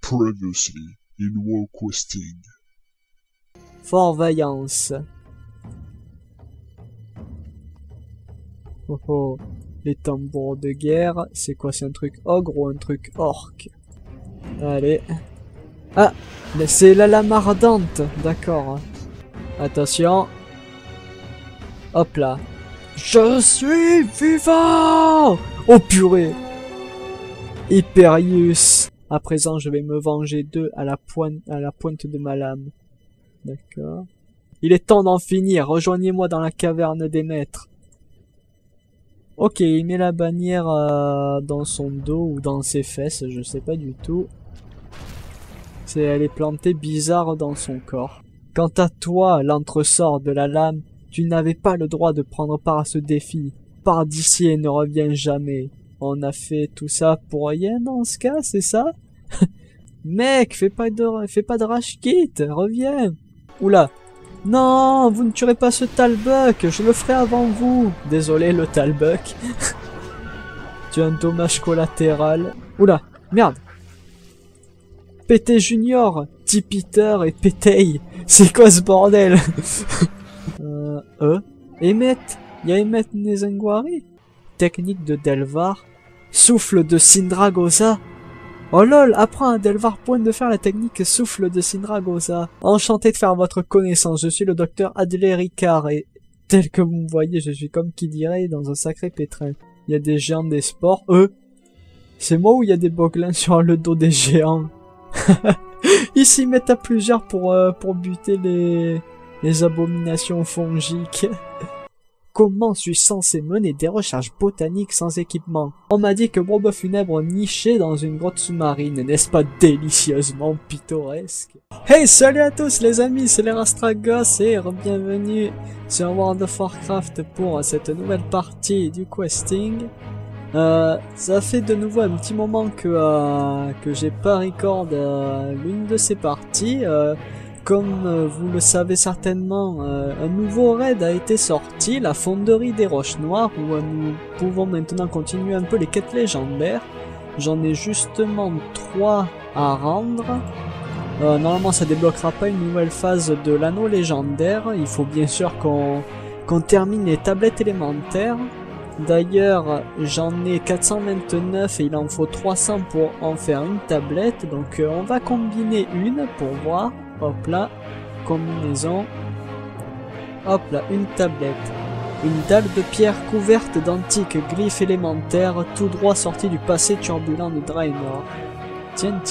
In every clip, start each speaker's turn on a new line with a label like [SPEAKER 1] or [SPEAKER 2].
[SPEAKER 1] Previously in World Questing.
[SPEAKER 2] Fort Vaillance. Oh oh, les tambours de guerre, c'est quoi, c'est un truc ogre ou un truc orc? Allez. Ah, c'est la lame ardente, d'accord. Attention. Hop là. Je suis vivant! Oh purée! Hyperius. À présent, je vais me venger d'eux à la pointe de ma lame. D'accord. Il est temps d'en finir. Rejoignez-moi dans la caverne des maîtres. Ok, il met la bannière dans son dos ou dans ses fesses, je sais pas du tout. Elle est plantée bizarre dans son corps. Quant à toi, l'entresort de la lame, tu n'avais pas le droit de prendre part à ce défi. Pars d'ici et ne reviens jamais. On a fait tout ça pour rien dans ce cas, c'est ça? Mec, fais pas de rage quit, reviens. Oula. Non, vous ne tuerez pas ce Talbuck, je le ferai avant vous. Désolé le Talbuck. Tu as un dommage collatéral. Oula, merde. PT Junior, T-Peter et Pétey. C'est quoi ce bordel? Emmet. Y'a Emmet Nezengwari. Technique de Delvar. Souffle de Sindragosa. Oh lol, apprends à Delvar point de faire la technique souffle de Sindragosa. Enchanté de faire votre connaissance, je suis le docteur Adler Ricard et tel que vous me voyez, je suis comme qui dirait dans un sacré pétrin. Il y a des géants des sports, c'est moi ou il y a des boglins sur le dos des géants? Ils s'y mettent à plusieurs pour buter les abominations fongiques. Comment suis-je censé mener des recherches botaniques sans équipement? On m'a dit que Bourbe Funèbre nichait dans une grotte sous-marine, n'est-ce pas délicieusement pittoresque? Hey, salut à tous les amis, c'est les Rastragos et bienvenue sur World of Warcraft pour cette nouvelle partie du questing. Ça fait de nouveau un petit moment que j'ai pas record l'une de ces parties. Comme vous le savez certainement, un nouveau raid a été sorti, la Fonderie des Roches Noires, où nous pouvons maintenant continuer un peu les quêtes légendaires. J'en ai justement 3 à rendre. Normalement ça débloquera pas une nouvelle phase de l'anneau légendaire, il faut bien sûr qu'on termine les tablettes élémentaires. D'ailleurs, j'en ai 429 et il en faut 300 pour en faire une tablette, donc on va combiner une pour voir. Hop là, combinaison. Hop là, une tablette. Une dalle de pierre couverte d'antiques glyphes élémentaires, tout droit sorti du passé turbulent de Draenor. Tiens.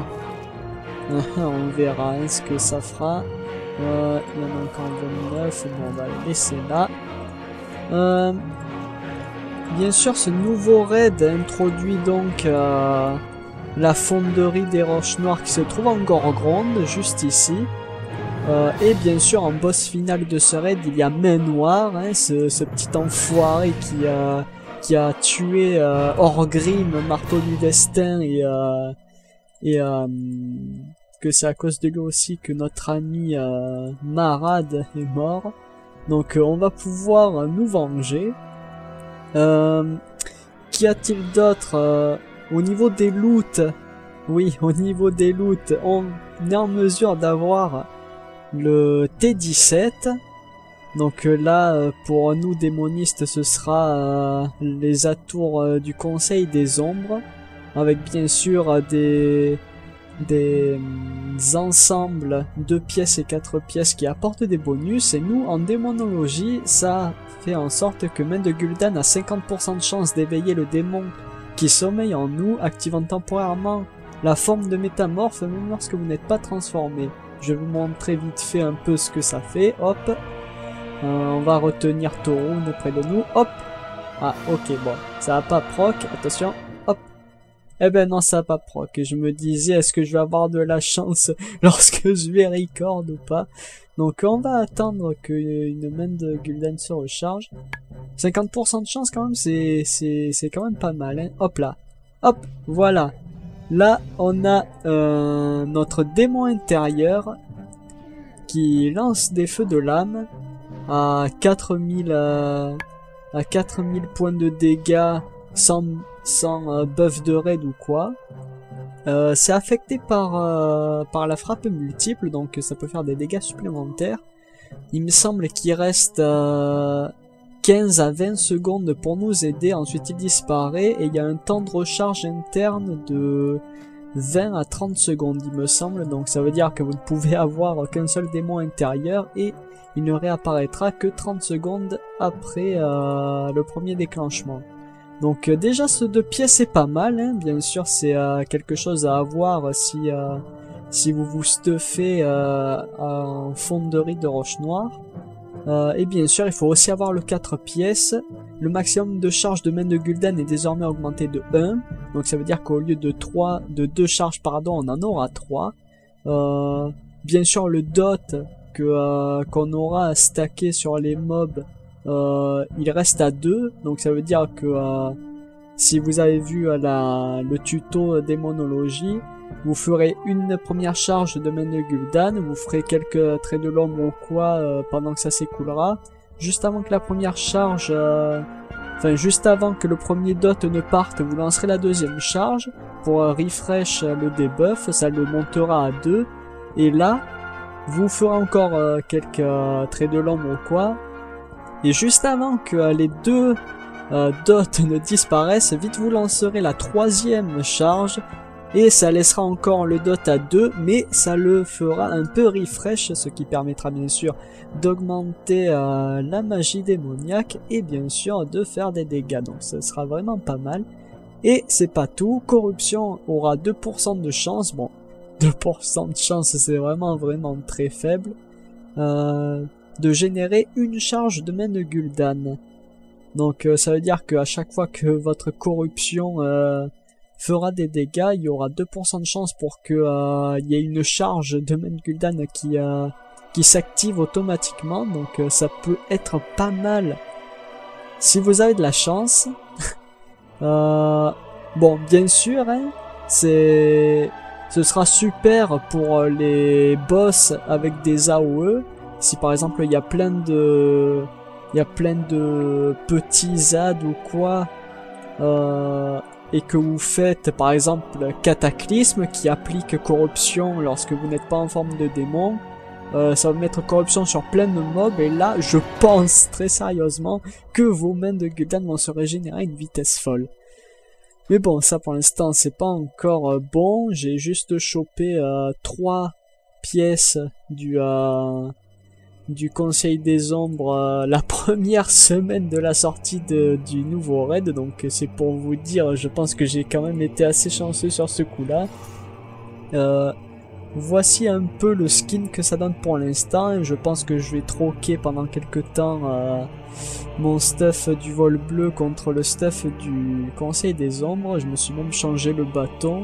[SPEAKER 2] On verra ce que ça fera. Il y en a encore 29, bon on va le laisser là. Bien sûr, ce nouveau raid introduit donc la fonderie des roches noires qui se trouve en Gorgronde, juste ici. Et bien sûr, en boss final de ce raid, il y a Main Noire, hein, ce petit enfoiré qui a tué Orgrim, marteau du destin, et que c'est à cause de lui aussi que notre ami Marad est mort. Donc on va pouvoir nous venger. Qu'y a-t-il d'autre au niveau des loots? Oui, au niveau des loots, on est en mesure d'avoir le T17. Donc là, pour nous démonistes, ce sera les atours du Conseil des Ombres, avec bien sûr des ensembles 2 pièces et 4 pièces qui apportent des bonus. Et nous, en démonologie, ça fait en sorte que Main de Gul'dan a 50% de chance d'éveiller le démon qui sommeille en nous, activant temporairement la forme de métamorphe même lorsque vous n'êtes pas transformé. Je vais vous montrer vite fait un peu ce que ça fait. Hop, on va retenir Torun près de nous. Hop, ah ok, bon, ça va pas proc, attention. Hop, eh ben non, ça va pas proc. Je me disais, est-ce que je vais avoir de la chance lorsque je vais record ou pas? Donc on va attendre qu'une Main de Gul'dan se recharge. 50% de chance quand même, c'est quand même pas mal, hein. Hop là, hop, voilà. Là on a notre démon intérieur qui lance des feux de lame à 4000 points de dégâts sans buff de raid ou quoi. c'est affecté par la frappe multiple, donc ça peut faire des dégâts supplémentaires. Il me semble qu'il reste 15 à 20 secondes pour nous aider, ensuite il disparaît, et il y a un temps de recharge interne de 20 à 30 secondes, il me semble, donc ça veut dire que vous ne pouvez avoir qu'un seul démon intérieur, et il ne réapparaîtra que 30 secondes après le premier déclenchement. Donc déjà ce 2 pièces est pas mal, hein. Bien sûr c'est quelque chose à avoir si vous vous stuffez en fonderie de roche noire. Et bien sûr il faut aussi avoir le 4 pièces. Le maximum de charge de main de Gul'dan est désormais augmenté de 1. Donc ça veut dire qu'au lieu de 2 charges pardon, on en aura 3. Bien sûr le dot qu'on aura à stacker sur les mobs, il reste à 2, donc ça veut dire que si vous avez vu le tuto démonologie, vous ferez une première charge de main de Gul'dan, vous ferez quelques traits de l'ombre ou quoi pendant que ça s'écoulera. Juste avant que la première charge, juste avant que le premier dot ne parte, vous lancerez la deuxième charge pour refresh le debuff, ça le montera à 2, et là, vous ferez encore quelques traits de l'ombre ou quoi. Et juste avant que les 2 dots ne disparaissent, vite vous lancerez la troisième charge. Et ça laissera encore le dot à 2, mais ça le fera un peu refresh, ce qui permettra bien sûr d'augmenter la magie démoniaque et bien sûr de faire des dégâts. Donc ce sera vraiment pas mal. Et c'est pas tout, corruption aura 2% de chance. Bon, 2% de chance, c'est vraiment très faible. De générer une charge de main de Gul'dan. Donc ça veut dire qu'à chaque fois que votre corruption fera des dégâts, il y aura 2% de chance pour que il y ait une charge de main de Gul'dan qui s'active automatiquement. Donc ça peut être pas mal si vous avez de la chance. Bon, bien sûr, hein, ce sera super pour les boss avec des AOE. Si par exemple il y a plein de petits ZAD ou quoi, et que vous faites par exemple Cataclysme qui applique corruption lorsque vous n'êtes pas en forme de démon, ça va mettre corruption sur plein de mobs, et là je pense très sérieusement que vos mains de Gul'dan vont se régénérer à une vitesse folle. Mais bon, ça pour l'instant c'est pas encore bon, j'ai juste chopé 3 pièces du Conseil des Ombres la première semaine de la sortie du nouveau raid, donc c'est pour vous dire, je pense que j'ai quand même été assez chanceux sur ce coup-là. Voici un peu le skin que ça donne pour l'instant, je pense que je vais troquer pendant quelques temps mon stuff du vol bleu contre le stuff du Conseil des Ombres. Je me suis même changé le bâton.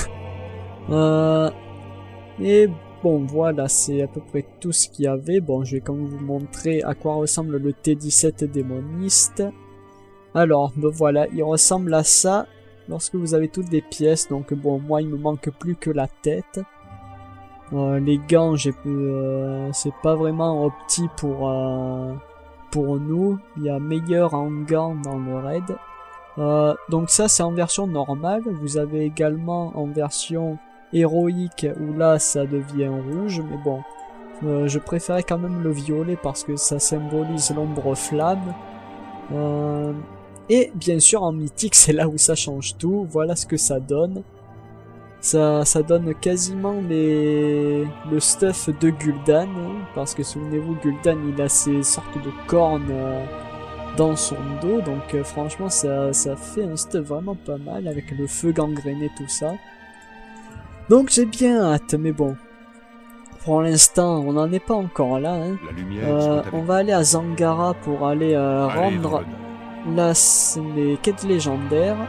[SPEAKER 2] Et bon, voilà, c'est à peu près tout ce qu'il y avait. Bon, je vais quand même vous montrer à quoi ressemble le T17 démoniste. Alors, ben voilà, il ressemble à ça lorsque vous avez toutes les pièces. Donc bon, moi il me manque plus que la tête. Les gants, c'est pas vraiment opti pour nous. Il y a meilleur en gants dans le raid. Donc ça c'est en version normale. Vous avez également en version héroïque où là ça devient rouge, mais bon, je préférais quand même le violet parce que ça symbolise l'ombre flamme. Et bien sûr en mythique c'est là où ça change tout. Voilà ce que ça donne. Ça donne quasiment le stuff de Gul'dan, hein, parce que souvenez-vous, Gul'dan il a ces sortes de cornes dans son dos, donc franchement ça fait un stuff vraiment pas mal avec le feu gangréné, tout ça. Donc j'ai bien hâte, mais bon, pour l'instant on n'en est pas encore là, hein. On va aller à Zangara pour aller rendre les quêtes légendaires.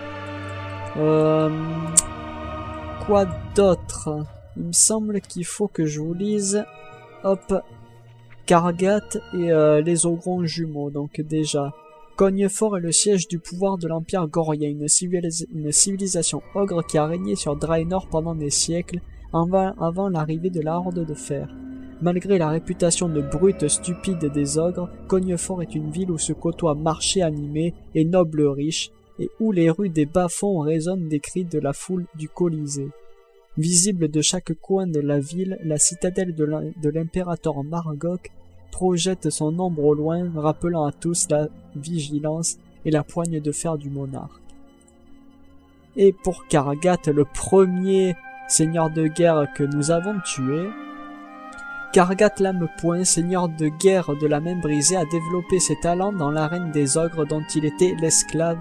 [SPEAKER 2] Quoi d'autre? Il me semble qu'il faut que je vous lise, hop, Kargat et les Ogrons jumeaux. Donc déjà, Cognefort est le siège du pouvoir de l'Empire Gorien, une civilisation ogre qui a régné sur Draenor pendant des siècles, avant l'arrivée de la Horde de Fer. Malgré la réputation de brute stupide des ogres, Cognefort est une ville où se côtoient marchés animés et nobles riches, et où les rues des bas-fonds résonnent des cris de la foule du Colisée. Visible de chaque coin de la ville, la citadelle de l'impérateur Margok projette son ombre au loin, rappelant à tous la vigilance et la poigne de fer du monarque. Et pour Kargat, le premier seigneur de guerre que nous avons tué, Kargat Lamepoint, seigneur de guerre de la main brisée, a développé ses talents dans l'arène des ogres dont il était l'esclave.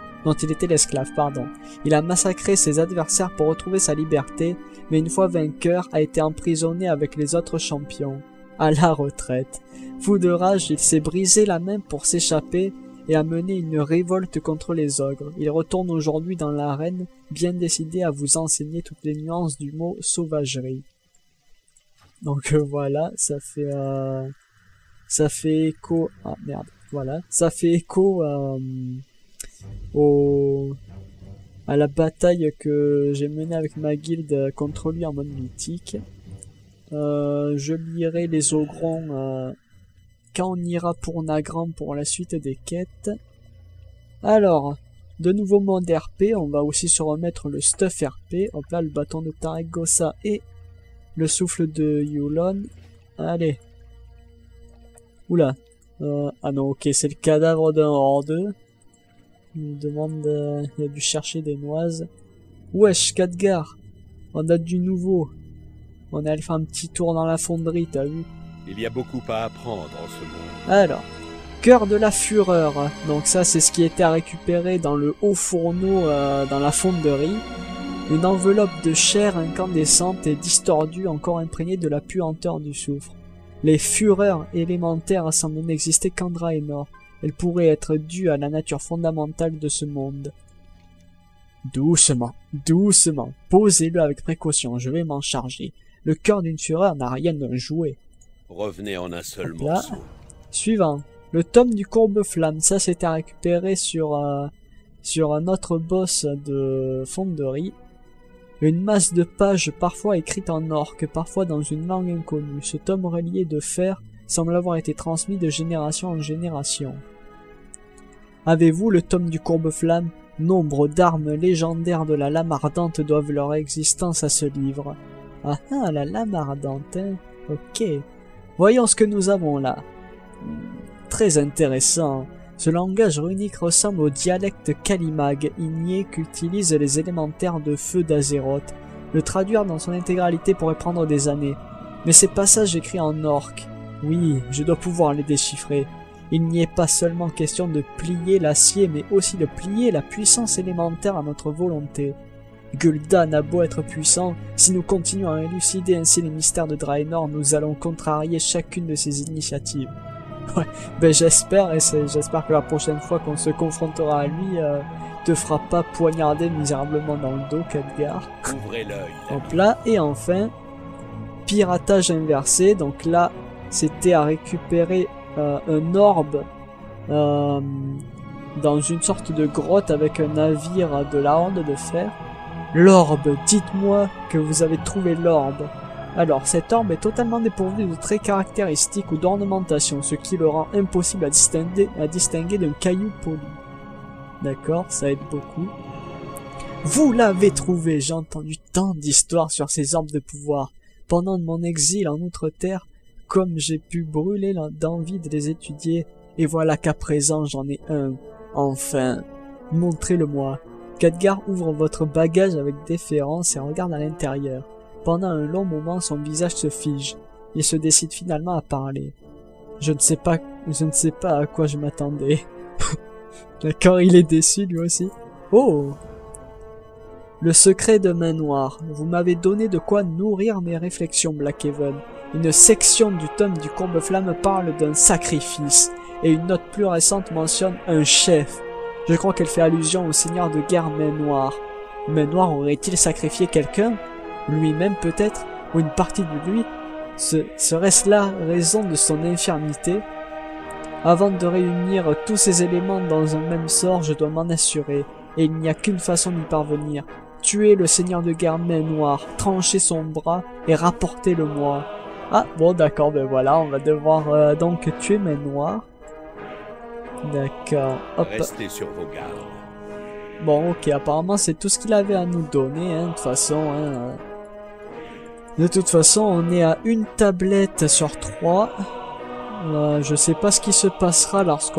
[SPEAKER 2] Il a massacré ses adversaires pour retrouver sa liberté, mais une fois vainqueur, a été emprisonné avec les autres champions. À la retraite. Fou de rage, il s'est brisé la main pour s'échapper et a mené une révolte contre les ogres. Il retourne aujourd'hui dans l'arène, bien décidé à vous enseigner toutes les nuances du mot sauvagerie. Donc voilà, ça fait écho... Ah merde, voilà. Ça fait écho à la bataille que j'ai menée avec ma guilde contre lui en mode mythique. Je lirai les ogrons quand on ira pour Nagrand pour la suite des quêtes. Alors, de nouveaux modes RP, on va aussi se remettre le stuff RP. Hop là, le bâton de Tarek Gossa et le souffle de Yulon. Allez. Oula. Ah non, ok, c'est le cadavre d'un horde. Il me demande... il a dû chercher des noises. Wesh, Khadgar. On a du nouveau. On est allé faire un petit tour dans la fonderie, t'as vu?
[SPEAKER 3] Il y a beaucoup à apprendre en ce monde.
[SPEAKER 2] Alors, cœur de la fureur. Donc ça, c'est ce qui était à récupérer dans le haut fourneau dans la fonderie. Une enveloppe de chair incandescente et distordue, encore imprégnée de la puanteur du soufre. Les fureurs élémentaires semblent n'exister qu'en Draenor. Elles pourraient être dues à la nature fondamentale de ce monde. Doucement, doucement. Posez-le avec précaution, je vais m'en charger. Le cœur d'une fureur n'a rien d'un jouet.
[SPEAKER 3] Revenez en un seul
[SPEAKER 2] Là.
[SPEAKER 3] morceau.
[SPEAKER 2] Suivant. Le tome du Courbe-Flamme. Ça, c'était à récupérer sur un autre boss de fonderie. Une masse de pages parfois écrites en orque, parfois dans une langue inconnue. Ce tome relié de fer semble avoir été transmis de génération en génération. Avez-vous le tome du Courbe-Flamme? Nombre d'armes légendaires de la lame ardente doivent leur existence à ce livre. Ah ah, la lame ardente, hein. Ok. Voyons ce que nous avons là. Très intéressant. Ce langage runique ressemble au dialecte Kalimag, igné qu'utilisent les élémentaires de feu d'Azeroth. Le traduire dans son intégralité pourrait prendre des années. Mais ces passages écrits en orque, oui, je dois pouvoir les déchiffrer. Il n'y est pas seulement question de plier l'acier, mais aussi de plier la puissance élémentaire à notre volonté. Gul'dan a beau être puissant, si nous continuons à élucider ainsi les mystères de Draenor, nous allons contrarier chacune de ses initiatives. Ouais, ben j'espère, et j'espère que la prochaine fois qu'on se confrontera à lui, te fera pas poignarder misérablement dans le dos, Khadgar.
[SPEAKER 3] Ouvrez l'œil.
[SPEAKER 2] Hop là, et enfin, piratage inversé, donc là, c'était à récupérer un orbe dans une sorte de grotte avec un navire de la Horde de Fer. L'orbe, dites-moi que vous avez trouvé l'orbe. Alors, cet orbe est totalement dépourvu de traits caractéristiques ou d'ornementation, ce qui le rend impossible à distinguer d'un caillou poli. D'accord, ça aide beaucoup. Vous l'avez trouvé, j'ai entendu tant d'histoires sur ces orbes de pouvoir. Pendant mon exil en Outre-Terre, comme j'ai pu brûler d'envie de les étudier, et voilà qu'à présent j'en ai un. Enfin, montrez-le-moi. Khadgar ouvre votre bagage avec déférence et regarde à l'intérieur. Pendant un long moment, son visage se fige. Il se décide finalement à parler. Je ne sais pas à quoi je m'attendais. D'accord, il est déçu lui aussi. Oh! Le secret de Main Noire. Vous m'avez donné de quoi nourrir mes réflexions, Blackhaven. Une section du tome du Courbe-Flamme parle d'un sacrifice, et une note plus récente mentionne un chef. Je crois qu'elle fait allusion au seigneur de guerre Main Noire. Main Noire aurait-il sacrifié quelqu'un? Lui-même peut-être? Ou une partie de lui? Serait-ce la raison de son infirmité? Avant de réunir tous ces éléments dans un même sort, je dois m'en assurer, et il n'y a qu'une façon d'y parvenir. Tuer le seigneur de guerre Main Noire, trancher son bras et rapporter-le-moi. Ah, bon d'accord, ben voilà, on va devoir donc tuer Main Noire. D'accord, hop.
[SPEAKER 3] Restez sur vos gardes.
[SPEAKER 2] Bon, ok, apparemment c'est tout ce qu'il avait à nous donner, hein, de toute façon. Hein, De toute façon, on est à une tablette sur 3. Je sais pas ce qui se passera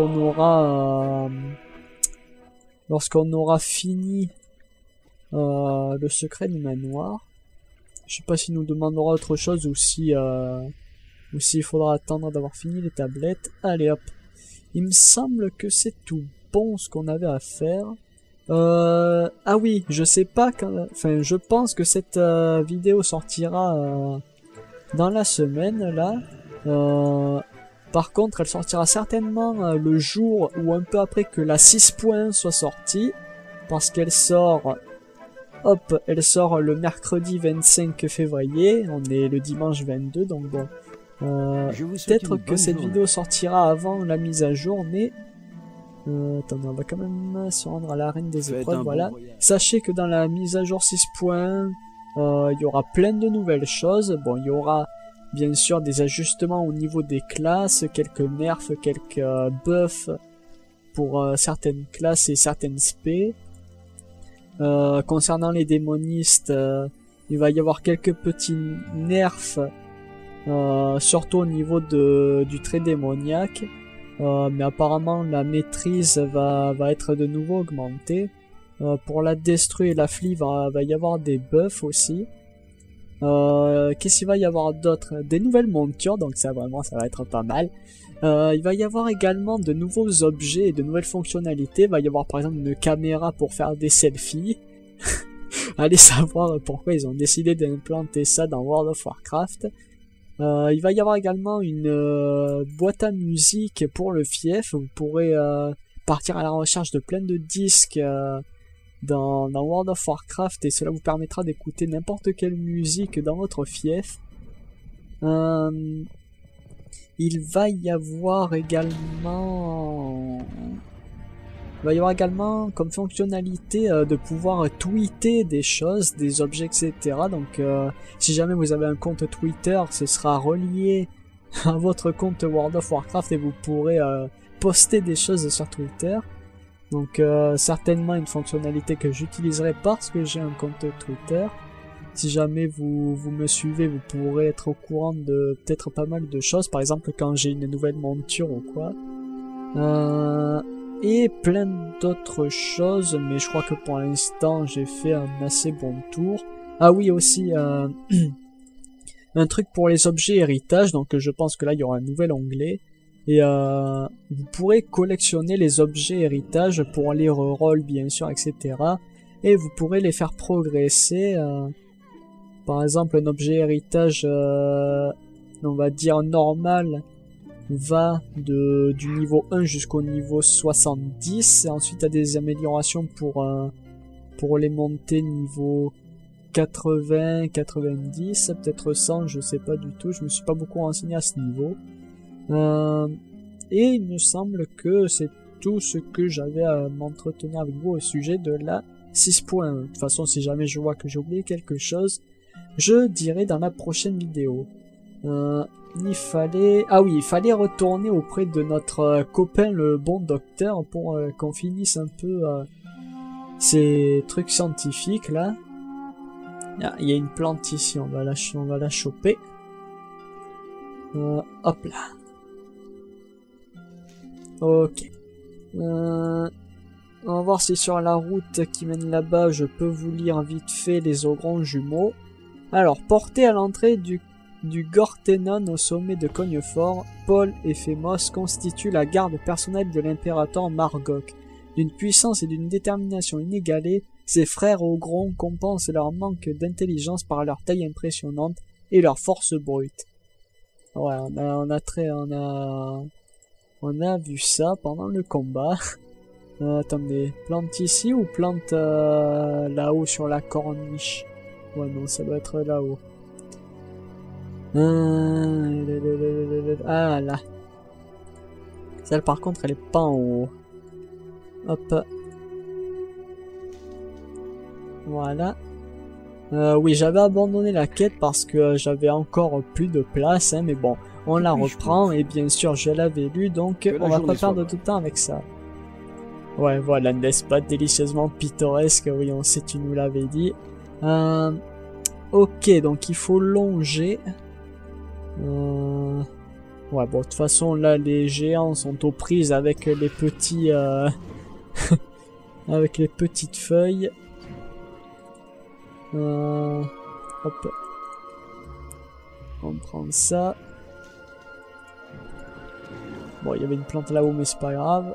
[SPEAKER 2] lorsqu'on aura fini le secret du manoir. Je sais pas s'il nous demandera autre chose ou si s'il faudra attendre d'avoir fini les tablettes. Allez hop. Il me semble que c'est tout bon ce qu'on avait à faire. Ah oui, je sais pas quand... Enfin, je pense que cette vidéo sortira dans la semaine, là. Par contre, elle sortira certainement le jour ou un peu après que la 6.1 soit sortie. Parce qu'elle sort... Hop, elle sort le mercredi 25 février. On est le dimanche 22, donc bon... peut-être que cette vidéo sortira avant la mise à jour, mais... attendez, on va quand même se rendre à l'arène des épreuves, voilà. Sachez que dans la mise à jour 6.1, il y aura plein de nouvelles choses. Bon, il y aura bien sûr des ajustements au niveau des classes, quelques nerfs, quelques buffs pour certaines classes et certaines spé. Concernant les démonistes, il va y avoir quelques petits nerfs, surtout au niveau du trait démoniaque. Mais apparemment la maîtrise va être de nouveau augmentée. Pour la Destru et la Flee, va y avoir des buffs aussi. Qu'est-ce qu'il va y avoir d'autre? Des nouvelles montures, donc ça va être pas mal. Il va y avoir également de nouveaux objets et de nouvelles fonctionnalités. Il va y avoir par exemple une caméra pour faire des selfies. Allez savoir pourquoi ils ont décidé d'implanter ça dans World of Warcraft. Il va y avoir également une boîte à musique pour le fief. Vous pourrez partir à la recherche de plein de disques dans World of Warcraft et cela vous permettra d'écouter n'importe quelle musique dans votre fief. Il va y avoir également... comme fonctionnalité de pouvoir tweeter des choses, des objets, etc. Donc si jamais vous avez un compte Twitter, ce sera relié à votre compte World of Warcraft et vous pourrez poster des choses sur Twitter. Donc certainement une fonctionnalité que j'utiliserai parce que j'ai un compte Twitter. Si jamais vous me suivez, vous pourrez être au courant de peut-être pas mal de choses. Par exemple quand j'ai une nouvelle monture ou quoi. Et plein d'autres choses, mais je crois que pour l'instant j'ai fait un assez bon tour. Ah oui aussi, un truc pour les objets héritage, donc je pense que là il y aura un nouvel onglet. Et vous pourrez collectionner les objets héritage pour les reroll bien sûr, etc. Et vous pourrez les faire progresser. Par exemple un objet héritage, on va dire normal, va du niveau 1 jusqu'au niveau 70, et ensuite il y a des améliorations pour les monter niveau 80, 90, peut-être 100, je sais pas du tout, je me suis pas beaucoup renseigné à ce niveau. Et il me semble que c'est tout ce que j'avais à m'entretenir avec vous au sujet de la 6.1. De toute façon, si jamais je vois que j'ai oublié quelque chose, je dirai dans la prochaine vidéo. Il fallait retourner auprès de notre copain le bon docteur pour qu'on finisse un peu ces trucs scientifiques là. Ah, il y a une plante ici, on va la choper. Hop là. Ok. On va voir si sur la route qui mène là-bas je peux vous lire vite fait les ogrons jumeaux. Alors, porté à l'entrée du Gorthenon au sommet de Cognefort, Paul et Phémos constituent la garde personnelle de l'impérateur Margok. D'une puissance et d'une détermination inégalées, ses frères ogrons compensent leur manque d'intelligence par leur taille impressionnante et leur force brute. Ouais, on a vu ça pendant le combat. Attendez, plante ici ou plante là-haut sur la corniche? Ouais, non, ça doit être là-haut. Ah là. Celle par contre elle est pas en haut. Hop. Voilà. Oui, j'avais abandonné la quête parce que j'avais encore plus de place, hein, mais bon, on la reprend et bien sûr je l'avais lu, donc on va pas perdre de temps avec ça. Ouais, voilà, n'est-ce pas délicieusement pittoresque? Oui, on sait, tu nous l'avais dit. Ok, donc il faut longer. Ouais, bon, de toute façon, là, les géants sont aux prises avec les petits... avec les petites feuilles. Hop. On prend ça. Bon, il y avait une plante là-haut, mais c'est pas grave.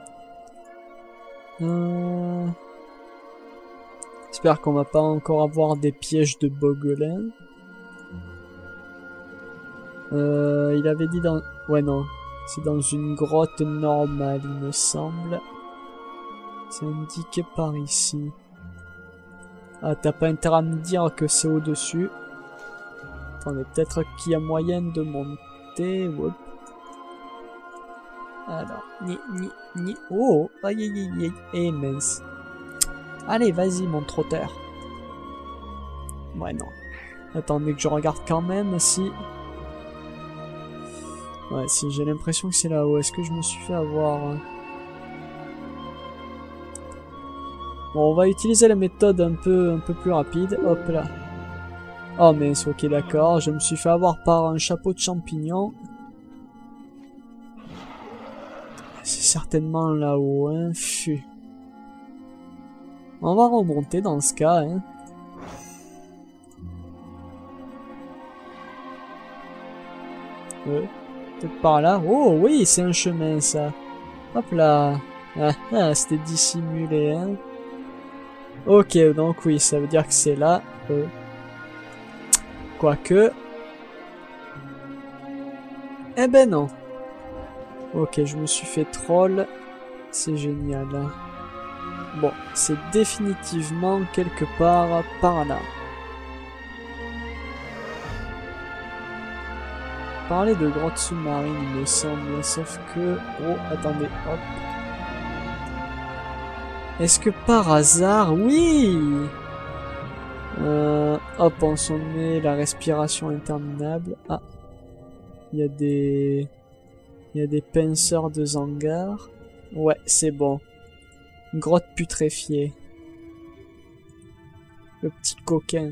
[SPEAKER 2] J'espère qu'on va pas encore avoir des pièges de bogelins. Il avait dit dans... Ouais, non. C'est dans une grotte normale, il me semble. C'est indiqué par ici. Ah, t'as pas intérêt à me dire que c'est au-dessus. Attendez, peut-être qu'il y a moyen de monter. Hop. Alors, ni. Oh, aïe, aïe, aïe, aïe, mince. Allez, vas-y, mon trotteur. Ouais, non. Attendez que je regarde quand même si... Ouais, si, j'ai l'impression que c'est là-haut. Est-ce que je me suis fait avoir... Bon, on va utiliser la méthode un peu plus rapide. Hop là. Oh, mais c'est ok, d'accord. Je me suis fait avoir par un chapeau de champignon. C'est certainement là-haut, hein. Pfff. On va remonter dans ce cas, hein. Peut-être par là. Oh, oui, c'est un chemin, ça. Hop là. Ah, c'était dissimulé, hein. Ok, donc oui, ça veut dire que c'est là. Quoique... Eh ben non. Ok, je me suis fait troll. C'est génial. Bon, c'est définitivement quelque part par là. Parler de grotte sous-marine, il me semble, sauf que... Oh, attendez, hop. Est-ce que par hasard... Oui! Hop, on s'en met la respiration interminable. Ah. Il y a des... Il y a des pinceurs de Zangar. Ouais, c'est bon. Grotte putréfiée. Le petit coquin.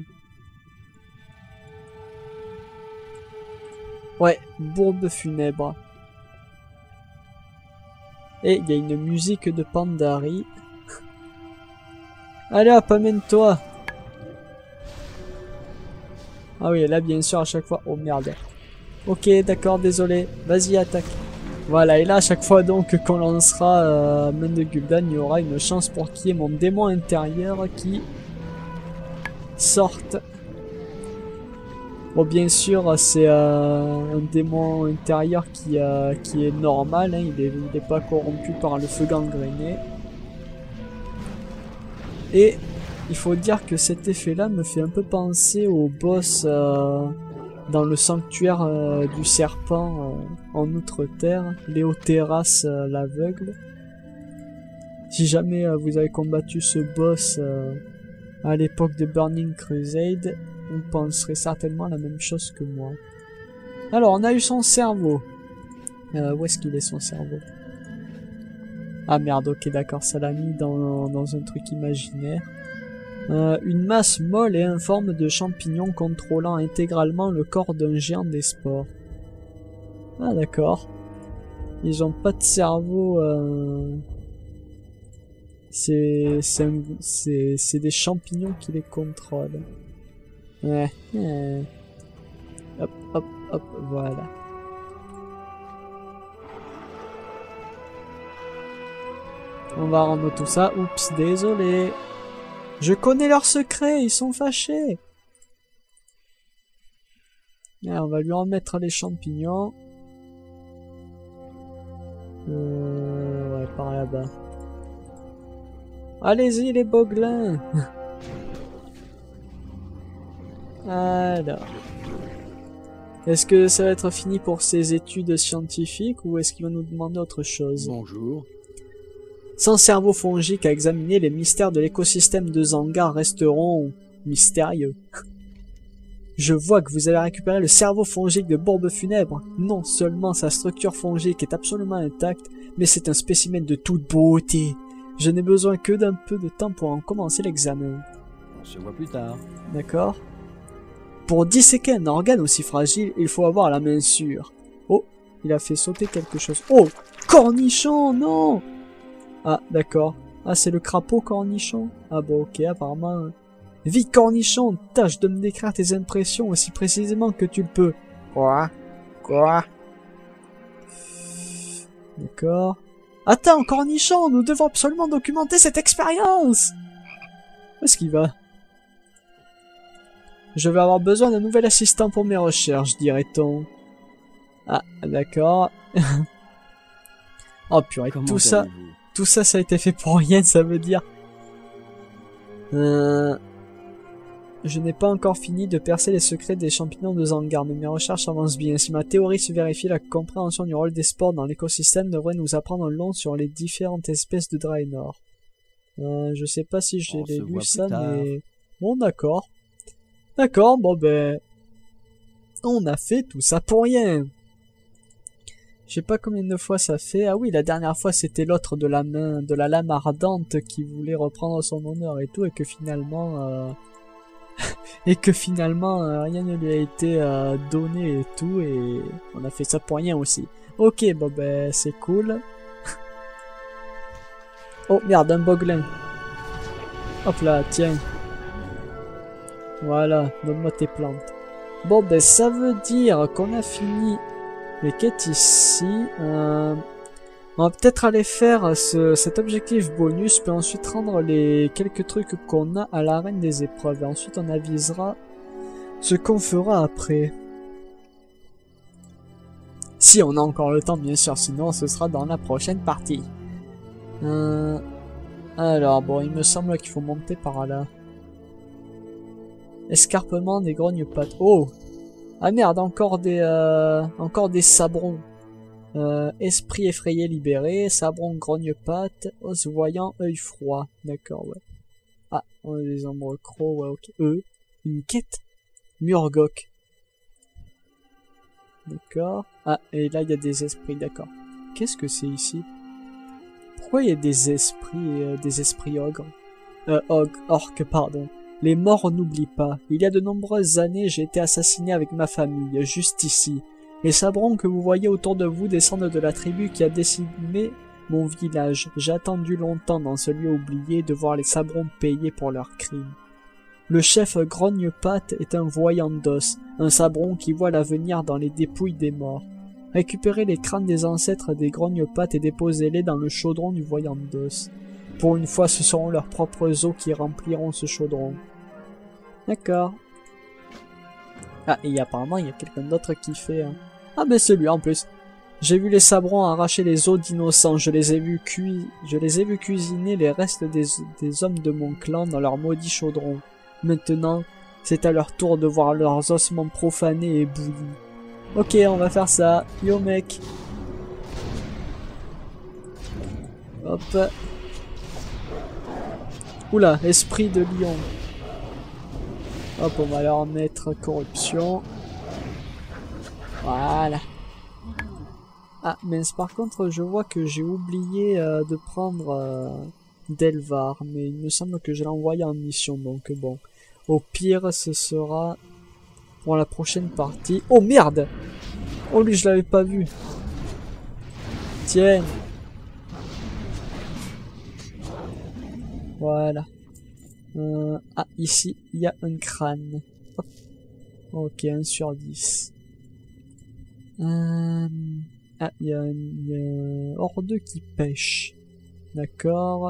[SPEAKER 2] Ouais, bourbe funèbre. Et il y a une musique de Pandari. Allez hop, amène-toi. Ah oui, là bien sûr à chaque fois... Oh merde. Ok, d'accord, désolé. Vas-y, attaque. Voilà, et là à chaque fois donc qu'on lancera Main de Gul'dan, il y aura une chance pour qu'il y ait mon démon intérieur qui sorte. Bon, bien sûr, c'est un démon intérieur qui est normal, hein, il est pas corrompu par le feu gangréné. Et il faut dire que cet effet-là me fait un peu penser au boss dans le sanctuaire du serpent en Outre-Terre, Léotéras l'aveugle. Si jamais vous avez combattu ce boss à l'époque de Burning Crusade, vous penserez certainement la même chose que moi. Alors, on a eu son cerveau. Où est-ce qu'il est son cerveau? Ah merde, ok, d'accord, ça l'a mis dans un truc imaginaire. Une masse molle et informe de champignons contrôlant intégralement le corps d'un géant des spores. Ah d'accord. Ils ont pas de cerveau. C'est des champignons qui les contrôlent. Ouais. Hop, hop, hop, voilà. On va rendre tout ça. Oups, désolé. Je connais leurs secrets, ils sont fâchés. Ah, on va lui remettre les champignons. Ouais, par là-bas. Allez-y les boglins. Alors. Est-ce que ça va être fini pour ses études scientifiques ou est-ce qu'il va nous demander autre chose?
[SPEAKER 4] Bonjour.
[SPEAKER 2] Sans cerveau fongique à examiner, les mystères de l'écosystème de Zangar resteront mystérieux. Je vois que vous avez récupéré le cerveau fongique de Bourbe Funèbre. Non seulement sa structure fongique est absolument intacte, mais c'est un spécimen de toute beauté. Je n'ai besoin que d'un peu de temps pour en commencer l'examen.
[SPEAKER 4] On se voit plus tard.
[SPEAKER 2] D'accord. Pour disséquer un organe aussi fragile, il faut avoir la main sûre. Oh, il a fait sauter quelque chose. Oh, cornichon, non! Ah, d'accord. Ah, c'est le crapaud cornichon? Ah bon, ok, apparemment. Vite, cornichon, tâche de me décrire tes impressions aussi précisément que tu le peux. Quoi? D'accord. Attends, cornichon, nous devons absolument documenter cette expérience! Où est-ce qu'il va? Je vais avoir besoin d'un nouvel assistant pour mes recherches, dirait-on. Ah, d'accord. Oh purée, tout ça, ça a été fait pour rien, ça veut dire. Je n'ai pas encore fini de percer les secrets des champignons de Zangar, mais mes recherches avancent bien. Si ma théorie se vérifie, la compréhension du rôle des spores dans l'écosystème devrait nous apprendre long sur les différentes espèces de Draenor. Je sais pas si j'ai lu ça, mais... Bon, d'accord. D'accord, bon ben... On a fait tout ça pour rien. Je sais pas combien de fois ça fait. Ah oui, la dernière fois c'était l'autre de la main, de la lame ardente qui voulait reprendre son honneur et tout, et que finalement... rien ne lui a été donné et tout, et on a fait ça pour rien aussi. Ok, bon ben c'est cool. Oh merde, un boglin. Hop là, tiens. Voilà, donne-moi tes plantes. Bon ben ça veut dire qu'on a fini les quêtes ici. On va peut-être aller faire cet objectif bonus, puis ensuite rendre les quelques trucs qu'on a à l'arène des épreuves. Et ensuite on avisera ce qu'on fera après. Si on a encore le temps bien sûr, sinon ce sera dans la prochaine partie. Alors bon, il me semble qu'il faut monter par là. Escarpement des grognes-pattes. Oh! Ah merde, encore des sabrons. Esprit effrayé libéré, sabron grogne-pattes, os voyant, œil froid. D'accord, ouais. Ah, on a des ombres crocs, ouais, ok. Une quête. Murgok. D'accord. Ah, et là il y a des esprits, d'accord. Qu'est-ce que c'est ici? Pourquoi il y a des esprits ogres? Orques, pardon. Les morts n'oublient pas. Il y a de nombreuses années, j'ai été assassiné avec ma famille, juste ici. Les sabrons que vous voyez autour de vous descendent de la tribu qui a décimé mon village. J'ai attendu longtemps dans ce lieu oublié de voir les sabrons payer pour leurs crimes. Le chef Grogne-Pattes est un voyant d'os, un sabron qui voit l'avenir dans les dépouilles des morts. Récupérez les crânes des ancêtres des Grogne-Pattes et déposez-les dans le chaudron du voyant d'os. Pour une fois, ce seront leurs propres os qui rempliront ce chaudron. D'accord. Ah, et apparemment, il y a quelqu'un d'autre qui fait... Ah ben c'est lui en plus. J'ai vu les sabrons arracher les os d'innocents, je les ai vus cuisiner les restes des hommes de mon clan dans leur maudit chaudron. Maintenant, c'est à leur tour de voir leurs ossements profanés et bouillis. Ok, on va faire ça. Yo mec. Hop. Oula, esprit de lion. Hop, on va leur mettre corruption. Voilà. Ah, mince, par contre, je vois que j'ai oublié de prendre Delvar, mais il me semble que je l'ai envoyé en mission, donc bon. Au pire, ce sera pour la prochaine partie. Oh merde! Oh lui, je l'avais pas vu. Tiens. Voilà. Ah, ici, il y a un crâne. Hop. Ok, 1 sur 10. Ah, il y a une horde qui pêche. D'accord.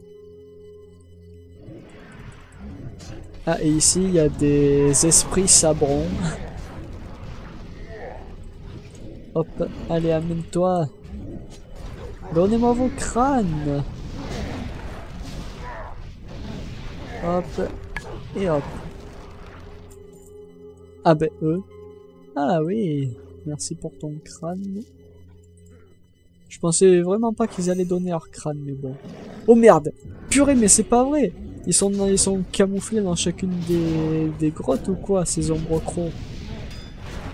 [SPEAKER 2] Ah, et ici, il y a des esprits sabrons. Hop, allez, amène-toi. Donnez-moi vos crânes. Hop, et hop. Ah ben eux. Ah oui, merci pour ton crâne. Je pensais vraiment pas qu'ils allaient donner leur crâne, mais bon. Oh merde! Purée, mais c'est pas vrai! Ils sont camouflés dans chacune des grottes ou quoi, ces ombres crocs?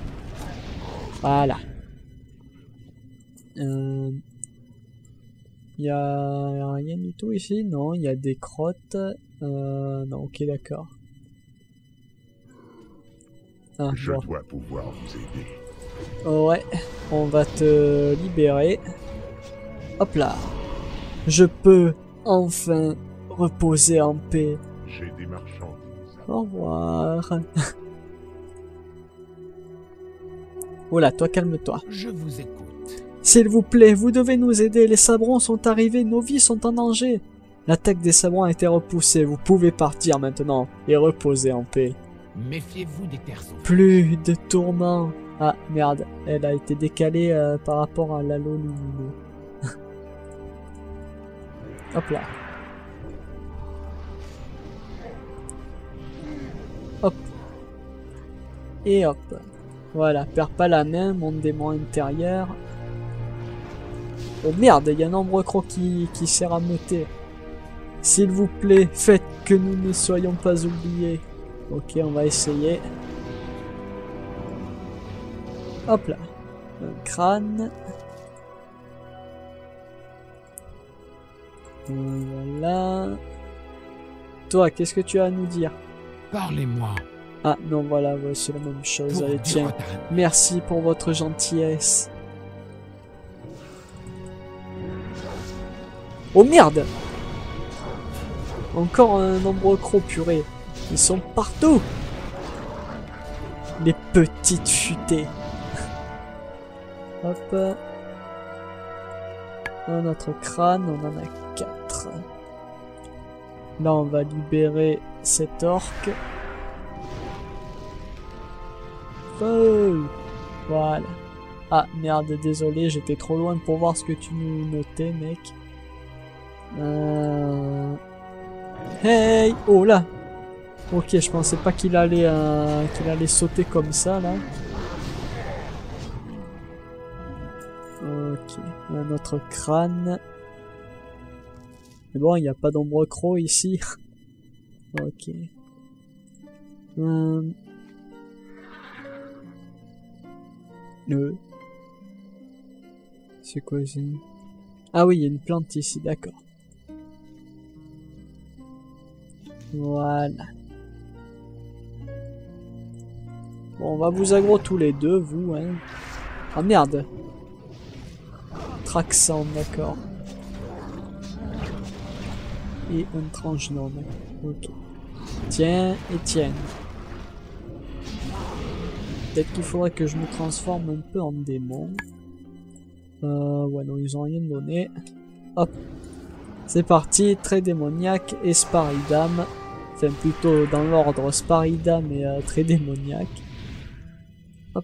[SPEAKER 2] Voilà. Il y a rien du tout ici? Non, il y a des crottes. Non, ok, d'accord. Ah,
[SPEAKER 1] Je
[SPEAKER 2] bon.
[SPEAKER 1] dois pouvoir vous aider.
[SPEAKER 2] Ouais, on va te libérer. Hop là. Je peux enfin reposer en paix.
[SPEAKER 1] J'ai des marchandises.
[SPEAKER 2] Au revoir. Voilà, toi calme-toi.
[SPEAKER 4] Je vous écoute.
[SPEAKER 2] S'il vous plaît, vous devez nous aider. Les sabrons sont arrivés, nos vies sont en danger. L'attaque des sabrons a été repoussée. Vous pouvez partir maintenant et reposer en paix.
[SPEAKER 4] Méfiez-vous des terres sauvages.
[SPEAKER 2] Plus de tourments. Ah merde, elle a été décalée par rapport à l'halo lumineux. Hop là. Hop. Et hop. Voilà, perds pas la main, mon démon intérieur. Oh merde, il y a un ombre croquis qui s'est rameuté. S'il vous plaît, faites que nous ne soyons pas oubliés. Ok, on va essayer. Hop là. Un crâne. Voilà. Toi, qu'est-ce que tu as à nous dire?
[SPEAKER 4] Parlez-moi.
[SPEAKER 2] Ah non, voilà, ouais, c'est la même chose.
[SPEAKER 4] Pour
[SPEAKER 2] Allez, tiens.
[SPEAKER 4] Durotan.
[SPEAKER 2] Merci pour votre gentillesse. Oh merde! Encore un nombre croc, purée. Ils sont partout! Les petites futées. Hop. Un autre crâne, on en a 4. Là, on va libérer cet orc. Oh, voilà. Ah, merde, désolé, j'étais trop loin pour voir ce que tu nous notais, mec. Hey! Oh là! Ok, je pensais pas qu'il allait sauter comme ça, là. Ok, un autre crâne. Mais bon, il n'y a pas d'ombre croc ici. Ok. C'est quoi ça? Ah oui, il y a une plante ici, d'accord. Voilà. Bon, on va vous aggro tous les deux, vous, hein. Ah merde. Traxan, d'accord. Et un tranche non, ok. Tiens, et tiens. Peut-être qu'il faudrait que je me transforme un peu en démon. Ouais, non, ils ont rien donné. Hop. C'est parti, très démoniaque et Sparidam. Enfin, plutôt dans l'ordre Sparidam et très démoniaque. Hop.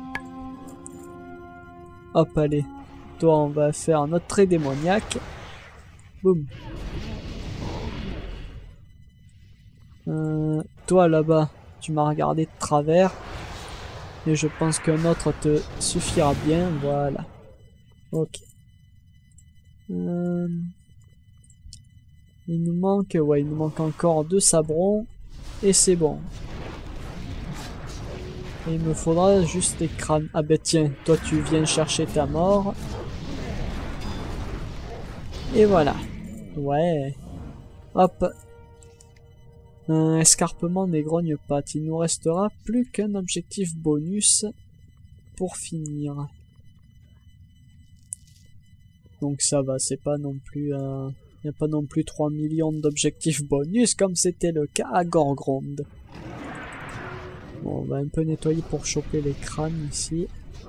[SPEAKER 2] Hop, allez. Toi, on va faire notre trait démoniaque. Boum. Toi, là-bas, tu m'as regardé de travers. Et je pense qu'un autre te suffira bien. Voilà. Ok. Il nous manque encore 2 sabrons. Et c'est bon. Et il me faudra juste des crânes. Ah ben tiens, toi tu viens chercher ta mort. Et voilà. Ouais. Hop. Un escarpement des grognes-pattes. Il nous restera plus qu'un objectif bonus pour finir. Donc ça va, c'est pas non plus... Il n'y a pas non plus 3 millions d'objectifs bonus comme c'était le cas à Gorgrond. Bon, on va un peu nettoyer pour choper les crânes ici.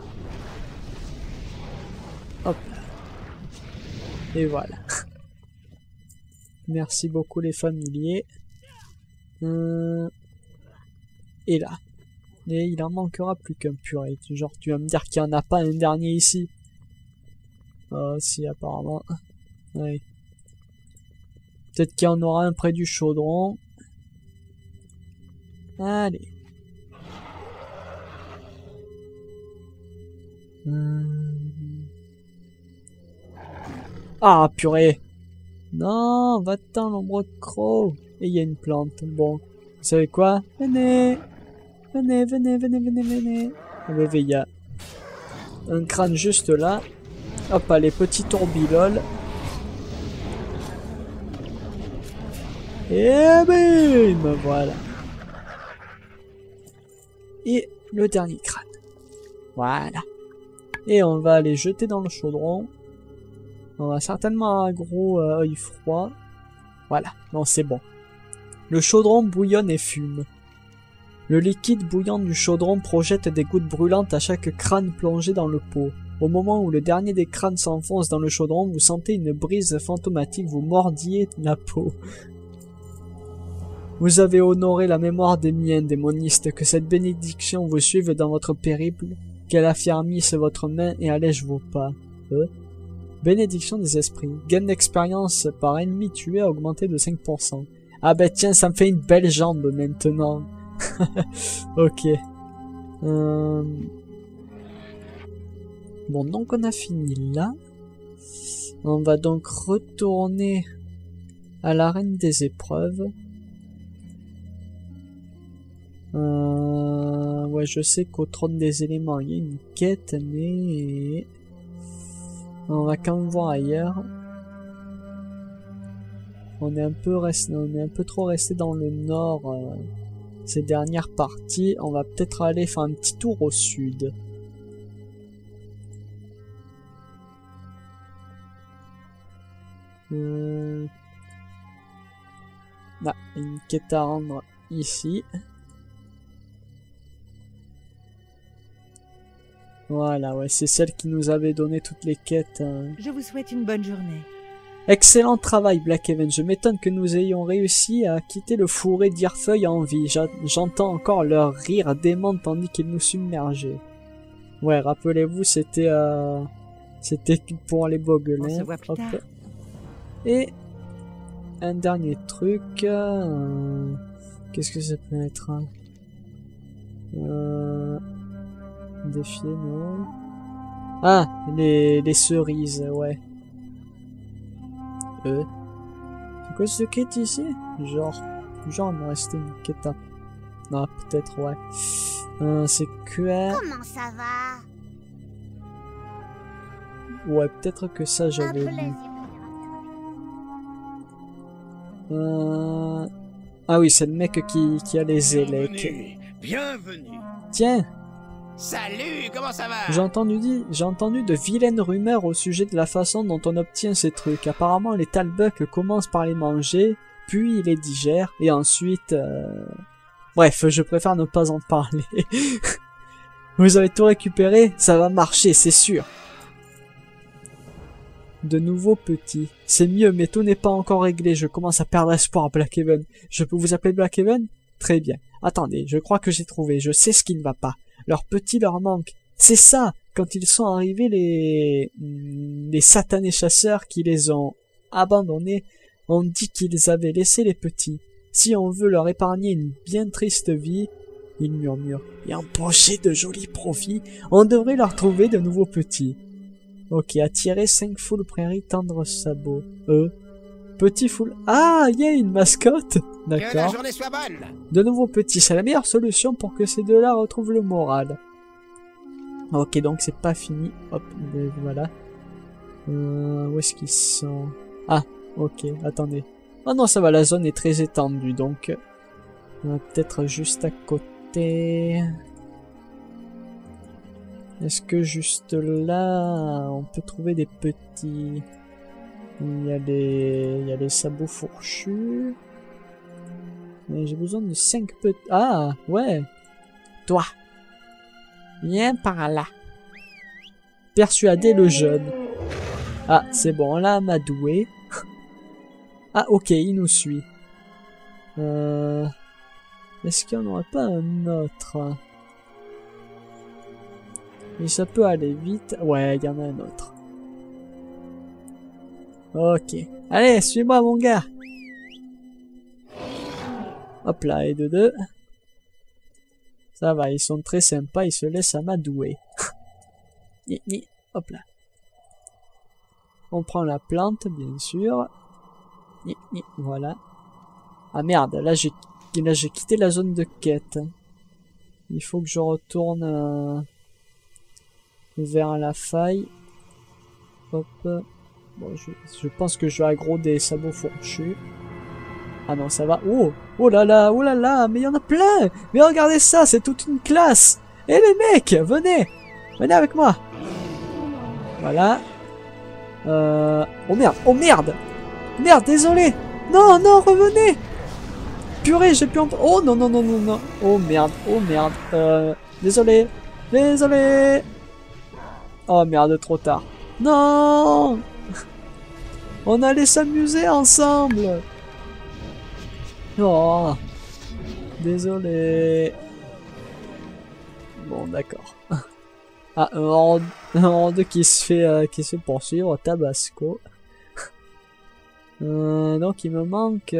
[SPEAKER 2] Hop. Et voilà. Merci beaucoup les familiers. Et là. Et il en manquera plus qu'un purée. Genre tu vas me dire qu'il n'y en a pas un dernier ici. Oh si apparemment. Ouais. Peut-être qu'il y en aura un près du chaudron. Allez. Ah purée. Non, va-t'en l'ombre croc. Et il y a une plante. Bon, vous savez quoi? Venez. Venez, venez, venez, venez, venez. Ah bah, il y a un crâne juste là. Hop, allez, petit tourbillol. Et bim, voilà. Et le dernier crâne. Voilà. Et on va les jeter dans le chaudron. On va certainement avoir un gros œil froid. Voilà, non c'est bon. Le chaudron bouillonne et fume. Le liquide bouillant du chaudron projette des gouttes brûlantes à chaque crâne plongé dans le pot. Au moment où le dernier des crânes s'enfonce dans le chaudron, vous sentez une brise fantomatique vous mordiller la peau. Vous avez honoré la mémoire des miens, démonistes, que cette bénédiction vous suive dans votre périple, qu'elle affermisse votre main et allège vos pas. Bénédiction des esprits. Gain d'expérience par ennemi tué augmenté de 5%. Ah bah tiens, ça me fait une belle jambe maintenant. Ok. Bon, donc on a fini là. On va donc retourner à l'arène des épreuves. Ouais, je sais qu'au trône des éléments, il y a une quête, mais... on va quand même voir ailleurs. On est un peu trop resté dans le nord ces dernières parties. On va peut-être aller faire un petit tour au sud. Ah, une quête à rendre ici. Voilà, ouais, c'est celle qui nous avait donné toutes les quêtes.
[SPEAKER 5] Je vous souhaite une bonne journée.
[SPEAKER 2] Excellent travail, Blackhaven. Je m'étonne que nous ayons réussi à quitter le fourré d'Irefeuille en vie. J'entends encore leur rire dément tandis qu'ils nous submergeaient. Ouais, rappelez-vous, c'était pour les Bogelins.
[SPEAKER 5] On se voit plus tard.
[SPEAKER 2] Et un dernier truc. Qu'est-ce que ça peut être, hein? Défier, non. Ah, les cerises, ouais. C'est quoi ce quête ici? Genre, il me restait une quête à... Ah, peut-être, ouais. C'est que...
[SPEAKER 6] Comment ça va?
[SPEAKER 2] Ouais, peut-être que ça, j'avais lu. Ah oui, c'est le mec qui a les élecs.
[SPEAKER 3] Bienvenue.
[SPEAKER 2] Tiens!
[SPEAKER 4] Salut, comment ça va?
[SPEAKER 2] J'ai entendu de vilaines rumeurs au sujet de la façon dont on obtient ces trucs. Apparemment, les Talbuck commencent par les manger, puis ils les digèrent, et ensuite... Bref, je préfère ne pas en parler. Vous avez tout récupéré? Ça va marcher, c'est sûr. De nouveaux petits. C'est mieux, mais tout n'est pas encore réglé. Je commence à perdre espoir, Blackhaven. Je peux vous appeler Blackhaven? Très bien. Attendez, je crois que j'ai trouvé. Je sais ce qui ne va pas. Leurs petits leur manquent. C'est ça! Quand ils sont arrivés, les satanés chasseurs qui les ont abandonnés ont dit qu'ils avaient laissé les petits. Si on veut leur épargner une bien triste vie, ils murmurent, et empocher de jolis profits, on devrait leur trouver de nouveaux petits. Ok, attirer 5 foules prairies, tendre sabots. Petit foule... Ah, il y a une mascotte!
[SPEAKER 4] Que la
[SPEAKER 2] D'accord.
[SPEAKER 4] journée soit bonne.
[SPEAKER 2] De nouveaux petits, c'est la meilleure solution pour que ces deux-là retrouvent le moral. Ok, donc c'est pas fini. Hop, voilà. Où est-ce qu'ils sont? Ah, ok, attendez. Oh non, ça va, la zone est très étendue, donc... on va peut-être juste à côté... Est-ce que juste là, on peut trouver des petits... Il y a les sabots fourchus... Mais j'ai besoin de 5 petits... Ah, ouais. Toi. Viens par là. Persuader le jeune. Ah, c'est bon, là, m'a doué. Ah, ok, il nous suit. Est-ce qu'il n'y en aurait pas un autre? Mais ça peut aller vite. Ouais, il y en a un autre. Ok. Allez, suis-moi, mon gars. Hop là, et de deux. Ça va, ils sont très sympas, ils se laissent amadouer. Hop là. On prend la plante, bien sûr. Voilà. Ah merde, là j'ai quitté la zone de quête. Il faut que je retourne vers la faille. Hop. Bon, je pense que je vais aggro des sabots fourchus. Ah non, ça va. Oh, oh là là, mais il y en a plein. Mais regardez ça, c'est toute une classe. Et les mecs, venez. Venez avec moi. Voilà. Oh merde, oh merde. Merde, désolé. Non, non, revenez. Purée, j'ai pu entendre. Oh non, non, non, non, non. Oh merde, oh merde. Désolé. Désolé. Oh merde, trop tard. Non. On allait s'amuser ensemble. Oh. Désolé. Bon, d'accord. Ah, un rang 2 qui se fait poursuivre, Tabasco. Donc il me manque,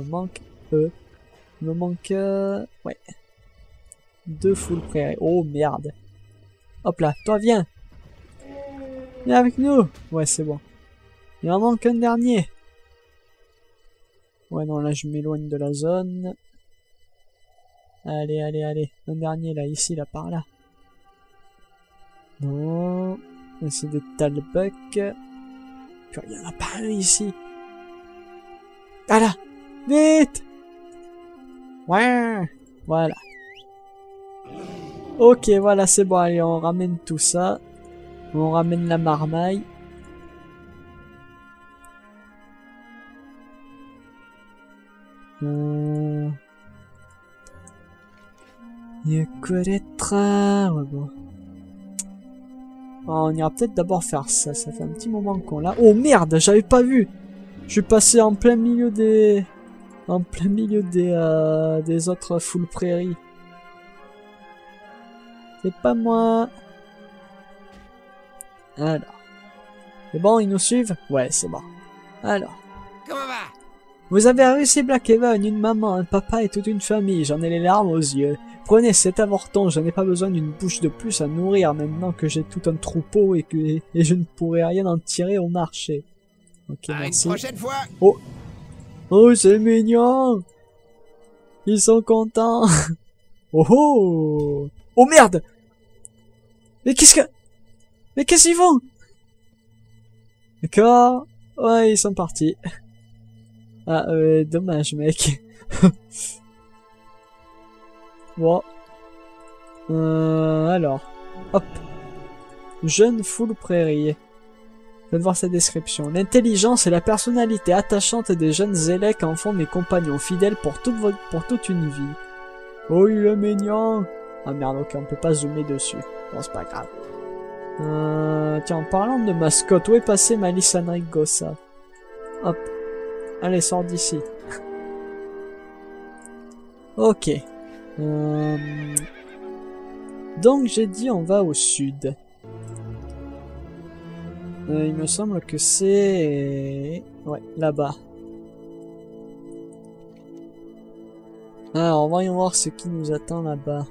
[SPEAKER 2] ouais. 2 full prairie. Oh merde. Hop là, toi viens. Viens avec nous. Ouais, c'est bon. Il en manque un dernier. Ouais, non, là je m'éloigne de la zone. Allez, allez, allez. Un dernier là, ici, là, par là. Non. C'est des talbucks. Puis il y en a pas un ici. Ah là. Vite. Ouais. Voilà. Ok, voilà, c'est bon. Allez, on ramène tout ça. On ramène la marmaille. Il y a quoi d'être... Ouais, bon. Oh, on ira peut-être d'abord faire ça. Ça fait un petit moment qu'on l'a. Oh merde, j'avais pas vu. Je suis passé en plein milieu des... En plein milieu des autres full prairies. C'est pas moi. Alors. C'est bon, ils nous suivent? Ouais, c'est bon. Alors.
[SPEAKER 4] Comment va?
[SPEAKER 2] Vous avez réussi Black Evan, une maman, un papa et toute une famille. J'en ai les larmes aux yeux. Prenez cet avorton, je n'ai pas besoin d'une bouche de plus à nourrir maintenant que j'ai tout un troupeau et je ne pourrai rien en tirer au marché. Ok, merci.
[SPEAKER 4] Une prochaine fois.
[SPEAKER 2] Oh. Oh, c'est mignon. Ils sont contents. Oh oh. Oh merde. Mais qu'est-ce qu'ils font? D'accord. Ouais, ils sont partis. Ah, dommage, mec. Bon. Alors. Hop. Jeune full prairie. Faites voir sa description. L'intelligence et la personnalité attachante des jeunes zélèques en font mes compagnons fidèles pour toute une vie. Oh, il est mignon. Ah merde, ok, on peut pas zoomer dessus. Bon, c'est pas grave. Tiens, en parlant de mascotte, où est passé ma Lysandric Gossa? Hop. Allez, sors d'ici. Ok. Donc, j'ai dit on va au sud. Il me semble que c'est... Ouais, là-bas. Alors, voyons voir ce qui nous attend là-bas.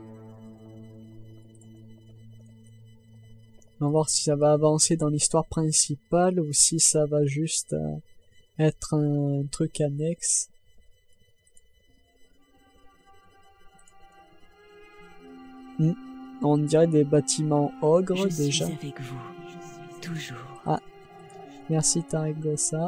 [SPEAKER 2] On va voir si ça va avancer dans l'histoire principale ou si ça va juste être un truc annexe. On dirait des bâtiments ogres déjà.
[SPEAKER 5] Je suis avec vous, toujours.
[SPEAKER 2] Ah, merci Tarigosa.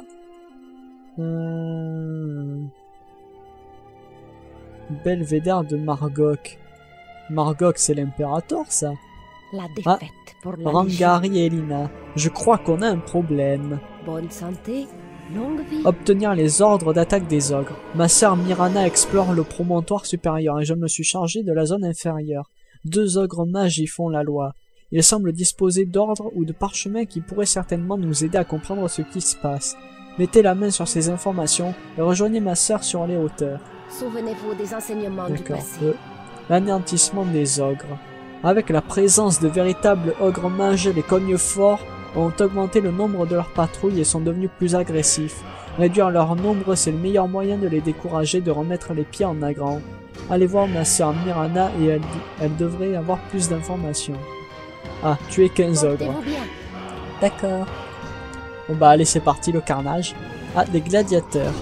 [SPEAKER 2] Belvédère de Margok. Margok, c'est l'impérator, ça.
[SPEAKER 5] La défaite pour la
[SPEAKER 2] Rangari et Elina. Je crois qu'on a un problème.
[SPEAKER 5] Bonne santé, longue vie.
[SPEAKER 2] Obtenir les ordres d'attaque des ogres. Ma sœur Mirana explore le promontoire supérieur et je me suis chargé de la zone inférieure. 2 ogres mages y font la loi. Ils semblent disposer d'ordres ou de parchemins qui pourraient certainement nous aider à comprendre ce qui se passe. Mettez la main sur ces informations et rejoignez ma sœur sur les hauteurs.
[SPEAKER 5] Souvenez-vous des enseignements du
[SPEAKER 2] D'accord.
[SPEAKER 5] passé.
[SPEAKER 2] L'anéantissement des ogres. Avec la présence de véritables ogres mages, les cognes forts ont augmenté le nombre de leurs patrouilles et sont devenus plus agressifs. Réduire leur nombre, c'est le meilleur moyen de les décourager de remettre les pieds en agrand. Allez voir ma sœur Mirana et elle devrait avoir plus d'informations. Ah, tuer 15 ogres.
[SPEAKER 5] Portez-vous bien.
[SPEAKER 2] D'accord. Bon bah allez, c'est parti, le carnage. Ah, des gladiateurs.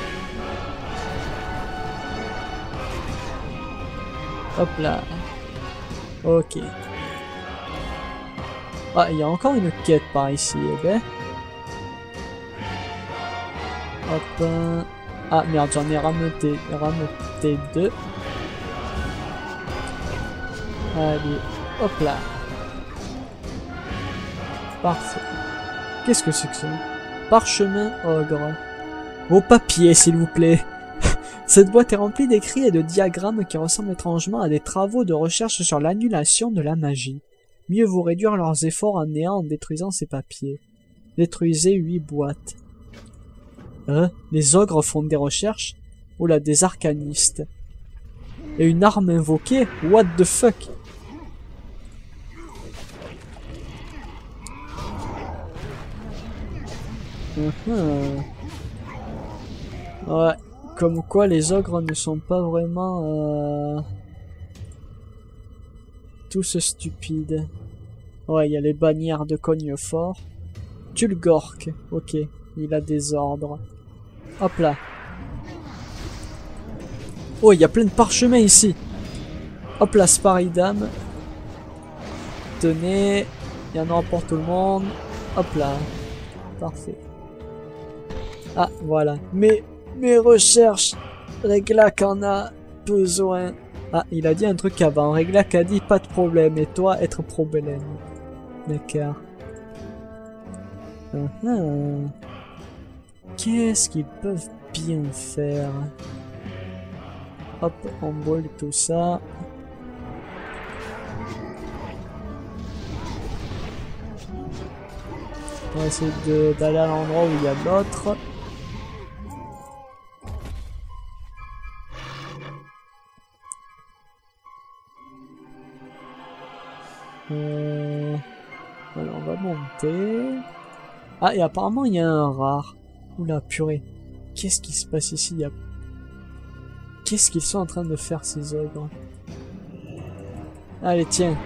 [SPEAKER 2] Hop là. Ok. Ah, il y a encore une quête par ici, eh ben. Hop. Ah merde, j'en ai rameuté 2. Allez, hop là. Parfait. Qu'est-ce que c'est que ça? Parchemin ogre. Au papier, s'il vous plaît. Cette boîte est remplie d'écrits et de diagrammes qui ressemblent étrangement à des travaux de recherche sur l'annulation de la magie. Mieux vaut réduire leurs efforts en néant en détruisant ces papiers. Détruisez 8 boîtes. Les ogres font des recherches? Oula, des arcanistes. Et une arme invoquée? What the fuck? Ouais, comme quoi les ogres ne sont pas vraiment tous stupides. Ouais, il y a les bannières de Cognefort. Tulgork, ok, il a des ordres. Hop là. Oh, il y a plein de parchemins ici. Hop là, Sparidam. Tenez, il y en aura pour tout le monde. Hop là. Parfait. Ah, voilà. Mes recherches. Réglac en a besoin. Ah, il a dit un truc avant. Réglac a dit pas de problème. Et toi, être problème. D'accord. Qu'est-ce qu'ils peuvent bien faire? Hop, on brûle tout ça. On va essayer d'aller à l'endroit où il y a l'autre. Alors on va monter. Ah, et apparemment il y a un rare. Oula, purée. Qu'est-ce qui se passe ici? Qu'est-ce qu'ils sont en train de faire ces ogres? Allez, tiens.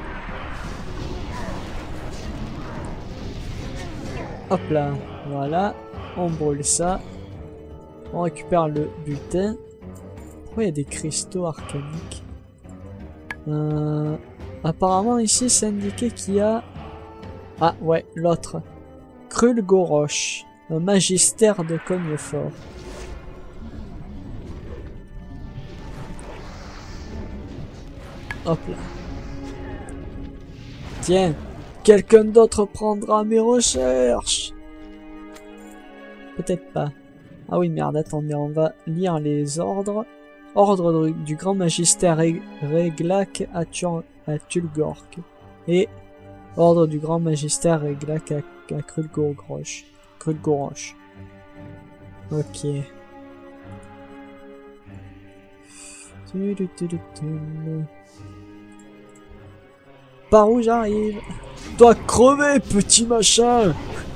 [SPEAKER 2] Hop là, voilà. On brûle ça. On récupère le butin. Pourquoi il y a des cristaux arcaniques? Apparemment ici c'est indiqué qu'il y a... Ah ouais, l'autre. Krulgorosh, un magistère de Cognefort. Hop là. Tiens, quelqu'un d'autre prendra mes recherches. Peut-être pas. Ah oui, merde, attendez, on va lire les ordres. Ordre du grand magistère Réglac à Tulgork. Et ordre du grand magistère Réglac à Krulgorosh. Ok. Par où j'arrive? Toi crever, petit machin.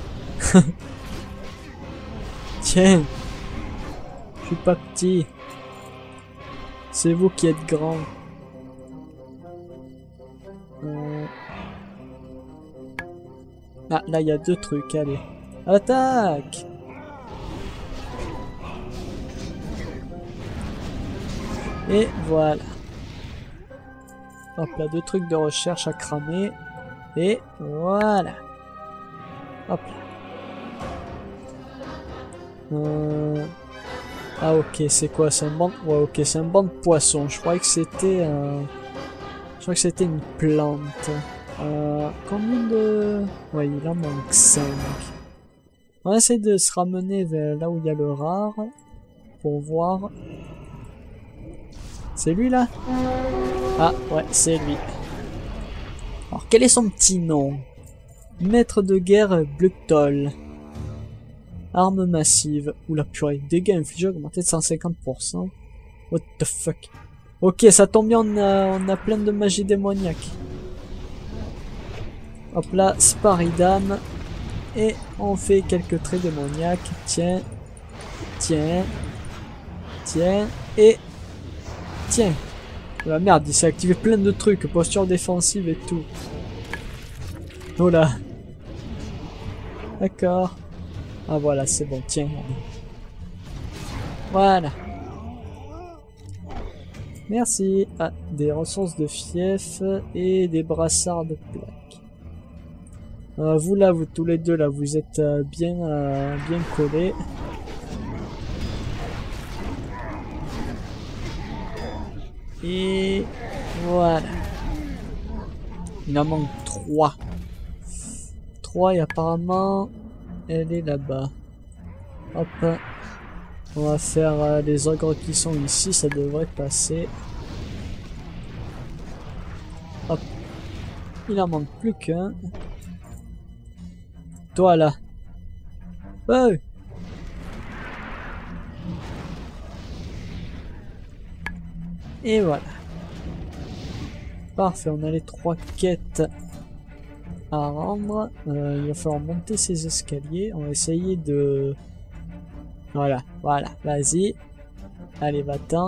[SPEAKER 2] Tiens. Je suis pas petit. C'est vous qui êtes grand. Ah, là il y a 2 trucs, allez. Attaque! Et voilà. Hop là, 2 trucs de recherche à cramer. Et voilà. Hop là. Ah ok, c'est quoi? C'est un banc... Ouais, ok, c'est un banc de poissons. Je croyais que c'était une plante. Combien de... Ouais, il en manque 5. On va essayer de se ramener vers là où il y a le rare. Pour voir... C'est lui là? Ah ouais, c'est lui. Alors quel est son petit nom? Maître de guerre Bluktol. Arme massive. Oula purée, dégâts infligés augmentés de 150%. What the fuck? Ok, ça tombe bien, on a plein de magie démoniaque. Hop là, Sparidam. Et on fait quelques traits démoniaques. Tiens. Tiens. Tiens. Et... Tiens. La merde, il s'est activé plein de trucs. Posture défensive et tout. Oh là. D'accord. Ah voilà, c'est bon. Tiens. Voilà. Merci. Ah, des ressources de fief et des brassards de plaques. Vous là, vous tous les deux là, vous êtes bien collés. Et voilà. Il en manque 3. 3 et apparemment elle est là-bas. Hop. On va faire les ogres qui sont ici, ça devrait passer. Hop. Il en manque plus qu'un. Toi là. Ouais. Et voilà. Parfait, on a les 3 quêtes à rendre. Il va falloir monter ces escaliers. On va essayer de... Voilà, vas-y. Allez, va-t'en.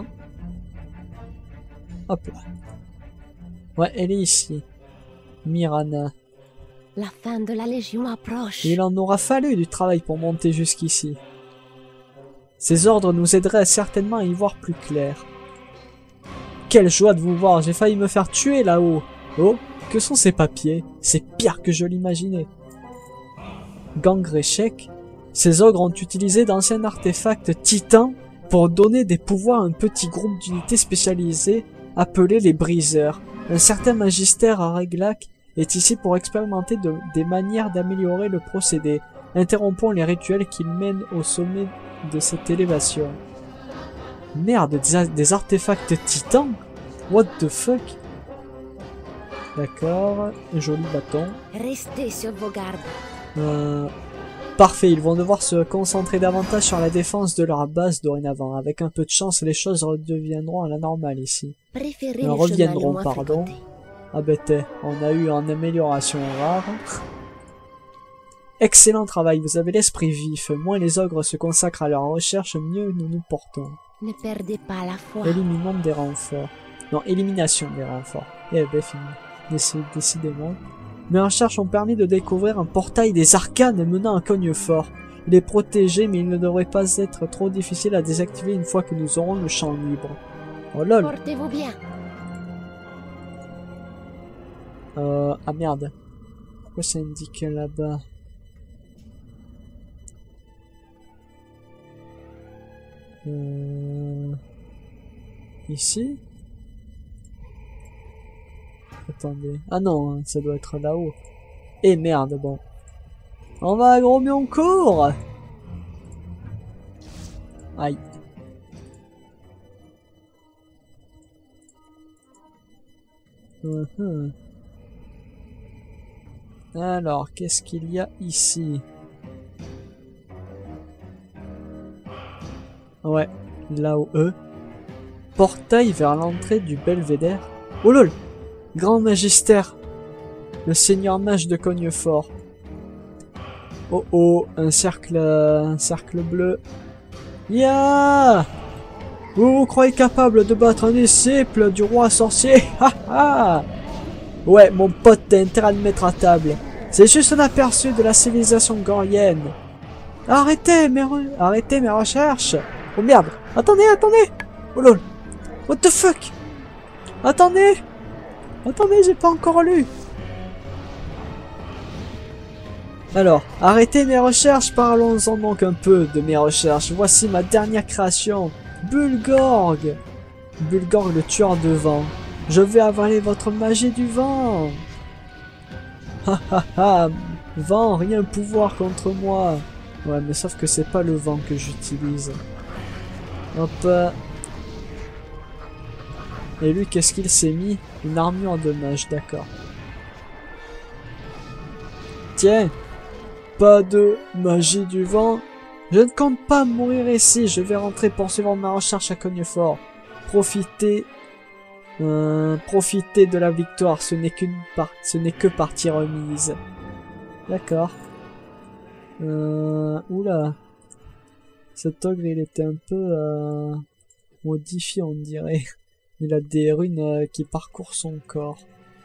[SPEAKER 2] Hop là. Ouais, elle est ici. Mirana.
[SPEAKER 5] La fin de la Légion approche.
[SPEAKER 2] Il en aura fallu du travail pour monter jusqu'ici. Ces ordres nous aideraient certainement à y voir plus clair. Quelle joie de vous voir, j'ai failli me faire tuer là-haut. Oh, que sont ces papiers? C'est pire que je l'imaginais. Gangréchek, ces ogres ont utilisé d'anciens artefacts titans pour donner des pouvoirs à un petit groupe d'unités spécialisées appelées les briseurs. Un certain magistère à Réglac est ici pour expérimenter des manières d'améliorer le procédé. Interrompons les rituels qui mènent au sommet de cette élévation. Merde, des artefacts titans? What the fuck? D'accord, joli bâton.
[SPEAKER 5] Restez sur vos gardes.
[SPEAKER 2] Parfait, ils vont devoir se concentrer davantage sur la défense de leur base dorénavant. Avec un peu de chance, les choses redeviendront à la normale ici.
[SPEAKER 5] Préférez
[SPEAKER 2] Reviendront, pardon. Ah bête, on a eu une amélioration rare. Excellent travail, vous avez l'esprit vif. Moins les ogres se consacrent à leur recherche, mieux nous nous portons.
[SPEAKER 5] Ne perdez pas la foi.
[SPEAKER 2] Éliminons des renforts. Non, élimination des renforts. Eh ben, fini. Décidément. Mes recherches ont permis de découvrir un portail des arcanes menant à Cognefort. Il est protégé, mais il ne devrait pas être trop difficile à désactiver une fois que nous aurons le champ libre. Oh lol.
[SPEAKER 5] Portez-vous bien.
[SPEAKER 2] Ah merde. Pourquoi ça indique là-bas? Ici? Attendez. Ah non, ça doit être là-haut. Eh merde, bon. On va à Gromioncourt. Aïe. Alors, qu'est-ce qu'il y a ici? Ouais, là-haut, portail vers l'entrée du belvédère. Oh lol! Grand magistère! Le seigneur mage de Cognefort. Oh oh, un cercle bleu. Ya! Vous vous croyez capable de battre un disciple du roi sorcier? Ha ha! Ouais, mon pote, t'as intérêt à le mettre à table. C'est juste un aperçu de la civilisation gorienne. Arrêtez mes recherches! Oh merde! Attendez! Oh lol! What the fuck? Attendez, j'ai pas encore lu. Alors, arrêtez mes recherches, parlons-en donc un peu de mes recherches. Voici ma dernière création, Bulgorg. Bulgorg, le tueur de vent. Je vais avaler votre magie du vent. Ha ha ha, vent, rien pouvoir contre moi. Ouais, mais sauf que c'est pas le vent que j'utilise. Hop. Et lui, qu'est-ce qu'il s'est mis? Une armure de mage, d'accord. Tiens, pas de magie du vent. Je ne compte pas mourir ici. Je vais rentrer poursuivre ma recherche à Cognefort. Profitez de la victoire. Ce n'est que partie remise. D'accord. Oula. Cet ogre, il était un peu modifié, on dirait. Il a des runes qui parcourent son corps.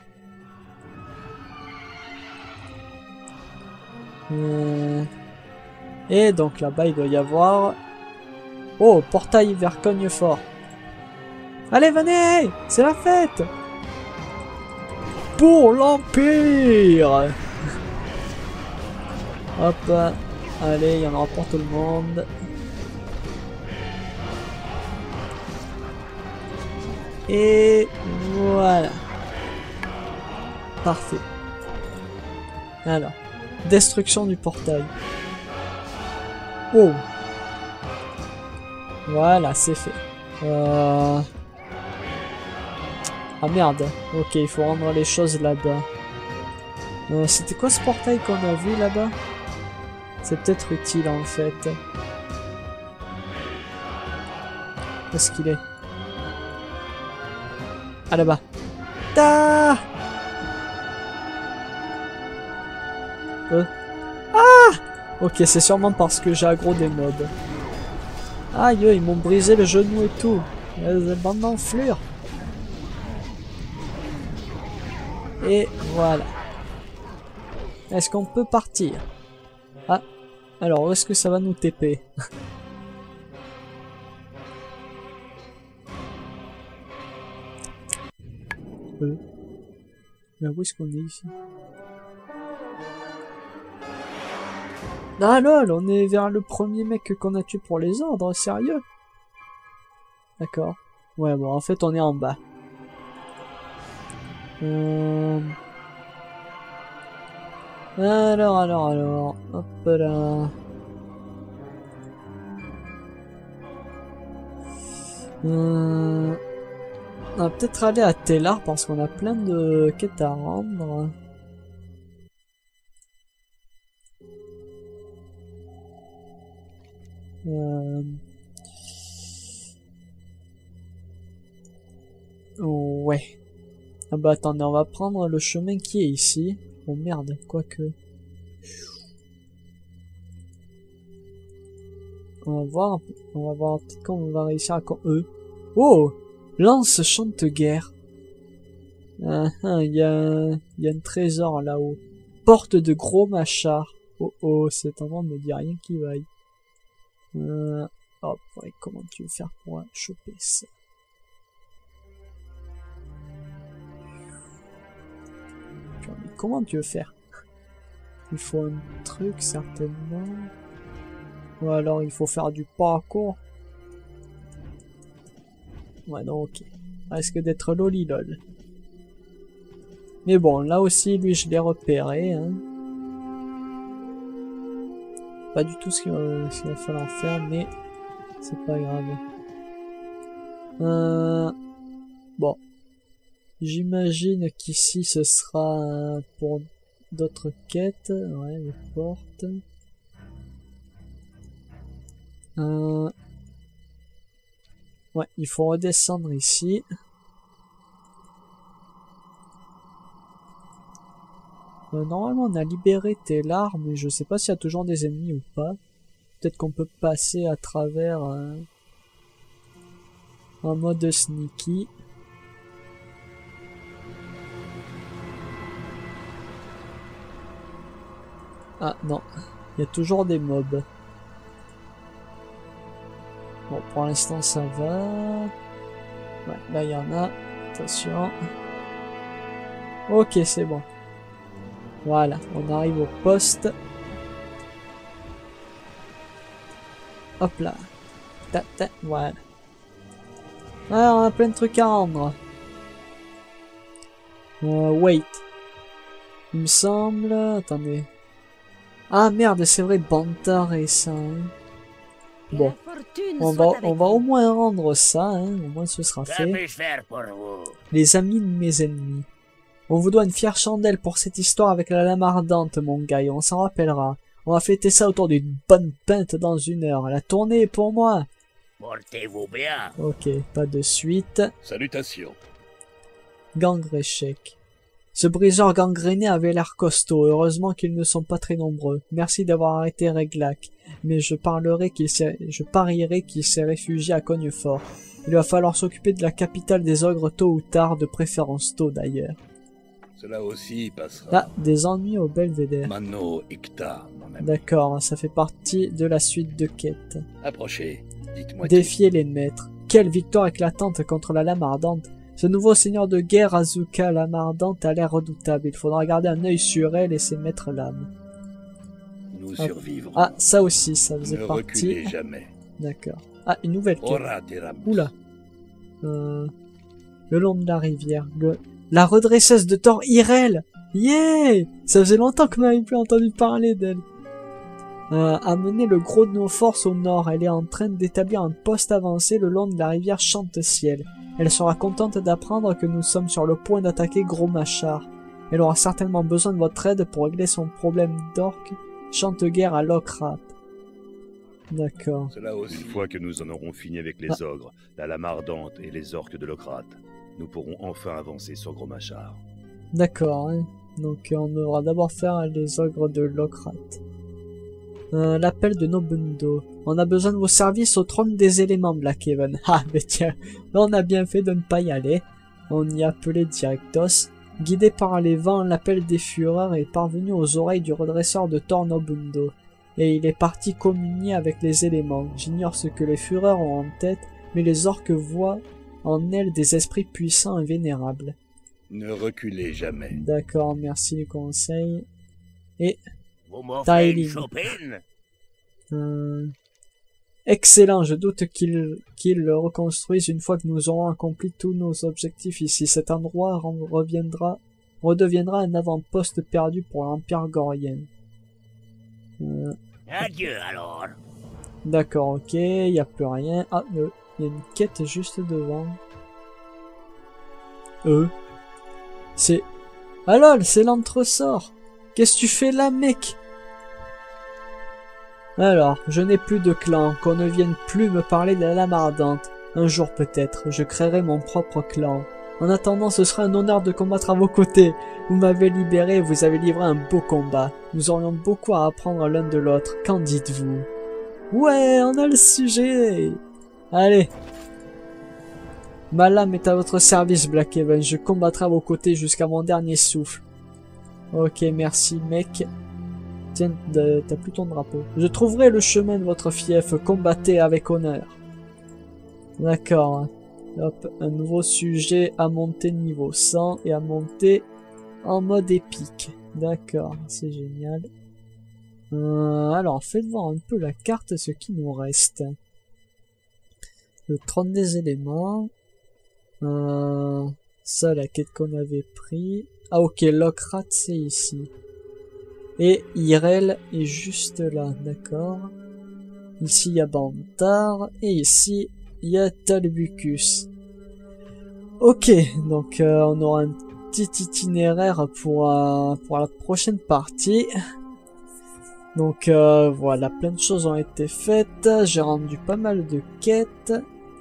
[SPEAKER 2] Et donc là-bas, il doit y avoir... Oh, portail vers Cognefort. Allez, venez! C'est la fête! Pour l'Empire! Hop, allez, il y en aura pour tout le monde. Et voilà. Parfait. Alors, destruction du portail. Oh. Voilà, c'est fait. Ah merde. Ok, il faut rendre les choses là-bas. C'était quoi ce portail qu'on a vu là-bas? C'est peut-être utile en fait. Où est-ce qu'il est? Ah là-bas. Ah, ah. Ok, c'est sûrement parce que j'ai aggro des mobs. Aïe, ils m'ont brisé le genou et tout. Bande d'enflure. Et voilà. Est-ce qu'on peut partir? Ah, alors où est-ce que ça va nous TP? Mais où est-ce qu'on est ici? Ah lol, on est vers le premier mec qu'on a tué pour les ordres, sérieux? D'accord. Ouais, bon, en fait, on est en bas. Alors, hop là. On va peut-être aller à Tellar parce qu'on a plein de quêtes à rendre. Ouais. Ah bah attendez, on va prendre le chemin qui est ici. Oh merde, quoique. On va voir peut-être qu'on va réussir à... Oh! Lance chante guerre. Il y a un trésor là-haut. Porte de gros machard. Oh, cet endroit me dit rien qui vaille. Hop, ouais, comment tu veux faire pour choper ça? Mais comment tu veux faire? Il faut un truc certainement. Ou alors il faut faire du parcours. Ouais, non, ok. Risque d'être lolilol. Mais bon, là aussi, lui, je l'ai repéré. Hein. Pas du tout ce qu'il va falloir faire, mais c'est pas grave. Bon. J'imagine qu'ici, ce sera pour d'autres quêtes. Ouais, les portes. Ouais, il faut redescendre ici. Normalement, on a libéré Tellar, mais je sais pas s'il y a toujours des ennemis ou pas. Peut-être qu'on peut passer à travers en mode sneaky. Ah non, il y a toujours des mobs. Bon, pour l'instant ça va. Ouais, là il y en a. Attention. Ok, c'est bon. Voilà, on arrive au poste. Hop là. Voilà. Ah, on a plein de trucs à rendre. Wait. Il me semble... Attendez. Ah merde, c'est vrai, Bantar et ça. Hein. Bon. On va au moins rendre ça, hein. Au moins ce sera fait. Les amis de mes ennemis. On vous doit une fière chandelle pour cette histoire avec la lame ardente, mon gars, et on s'en rappellera. On va fêter ça autour d'une bonne pinte dans 1 heure. La tournée est pour moi.
[SPEAKER 4] Portez-vous bien.
[SPEAKER 2] Ok, pas de suite.
[SPEAKER 3] Salutations.
[SPEAKER 2] Gangre échec. Ce briseur gangréné avait l'air costaud. Heureusement qu'ils ne sont pas très nombreux. Merci d'avoir arrêté Réglac. Mais je parierais qu'il s'est réfugié à Cognefort. Il va falloir s'occuper de la capitale des ogres tôt ou tard, de préférence tôt d'ailleurs.
[SPEAKER 3] Cela aussi passera.
[SPEAKER 2] Ah, des ennuis au Belvédère.
[SPEAKER 3] Mano Icta, mon ami.
[SPEAKER 2] D'accord, ça fait partie de la suite de quêtes.
[SPEAKER 3] Approchez, dites-moi.
[SPEAKER 2] Défier les maîtres. Quelle victoire éclatante contre la lame ardente. Ce nouveau seigneur de guerre, Azuka, lame ardente, a l'air redoutable. Il faudra garder un œil sur elle et ses maîtres lames.
[SPEAKER 3] Nous survivrons.
[SPEAKER 2] Ah, ça aussi, ça faisait
[SPEAKER 3] ne
[SPEAKER 2] partie.
[SPEAKER 3] reculez jamais.
[SPEAKER 2] D'accord. Ah, une nouvelle quête. Oula. le long de la rivière. La redresseuse de Thor, Irel. Yeah! Ça faisait longtemps qu'on n'avait plus entendu parler d'elle. Amener le gros de nos forces au nord. Elle est en train d'établir un poste avancé le long de la rivière Chante-Ciel. Elle sera contente d'apprendre que nous sommes sur le point d'attaquer Gros Machar. Elle aura certainement besoin de votre aide pour régler son problème d'orque. Chante guerre à Lokrat. D'accord.
[SPEAKER 3] Cela aussi.
[SPEAKER 1] Une fois que nous en aurons fini avec les ogres, la lame ardente et les orques de Lokrat, nous pourrons enfin avancer sur Gros Machar.
[SPEAKER 2] D'accord, hein. Donc on devra d'abord faire les ogres de Lokrat. L'appel de Nobundo. On a besoin de vos services au trône des éléments, Blackhaven. Ah, mais tiens, là on a bien fait de ne pas y aller. On y appelait Directos. Guidé par les vents, l'appel des fureurs est parvenu aux oreilles du redresseur de Thor Nobundo. Et il est parti communier avec les éléments. J'ignore ce que les fureurs ont en tête, mais les orques voient en elles des esprits puissants et vénérables.
[SPEAKER 3] Ne reculez jamais.
[SPEAKER 2] D'accord, merci du conseil. Et
[SPEAKER 4] Vous m'offrez une
[SPEAKER 2] Tailing.
[SPEAKER 4] chopine?
[SPEAKER 2] Excellent, je doute qu'ils le reconstruisent une fois que nous aurons accompli tous nos objectifs ici. Cet endroit redeviendra un avant-poste perdu pour l'Empire Gorien.
[SPEAKER 4] Adieu alors.
[SPEAKER 2] D'accord, ok, il n'y a plus rien. Ah, il y a une quête juste devant. C'est... Ah lol, c'est l'entresort. Qu'est-ce que tu fais là, mec? Alors, je n'ai plus de clan, qu'on ne vienne plus me parler de la lame ardente. Un jour peut-être, je créerai mon propre clan. En attendant, ce sera un honneur de combattre à vos côtés. Vous m'avez libéré et vous avez livré un beau combat. Nous aurions beaucoup à apprendre l'un de l'autre. Qu'en dites-vous? Ouais, on a le sujet. Allez. Ma lame est à votre service, Blackhaven. Je combattrai à vos côtés jusqu'à mon dernier souffle. Ok, merci, mec. Tiens, t'as plus ton drapeau. Je trouverai le chemin de votre fief. Combattez avec honneur. D'accord. Hop, un nouveau sujet à monter niveau 100 et à monter en mode épique. D'accord, c'est génial. Alors, faites voir un peu la carte, ce qui nous reste. Le trône des éléments. Ça, la quête qu'on avait pris. Ah ok, Lokrat, c'est ici. Et Irel est juste là, d'accord. Ici, il y a Bantar. Et ici, il y a Talbucus. Ok, donc on aura un petit itinéraire pour la prochaine partie. Donc voilà, plein de choses ont été faites. J'ai rendu pas mal de quêtes.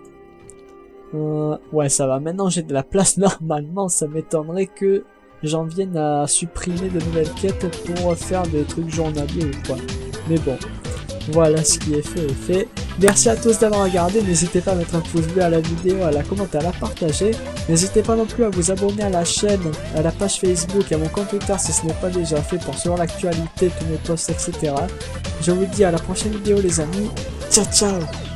[SPEAKER 2] Ouais, ça va. Maintenant, j'ai de la place. Normalement, ça m'étonnerait que j'en vienne à supprimer de nouvelles quêtes pour faire des trucs journaliers ou quoi. Mais bon, voilà, ce qui est fait. Merci à tous d'avoir regardé. N'hésitez pas à mettre un pouce bleu à la vidéo, à la commenter, à la partager. N'hésitez pas non plus à vous abonner à la chaîne, à la page Facebook et à mon compte Twitter si ce n'est pas déjà fait pour suivre l'actualité, tous mes posts, etc. Je vous dis à la prochaine vidéo les amis. Ciao ciao.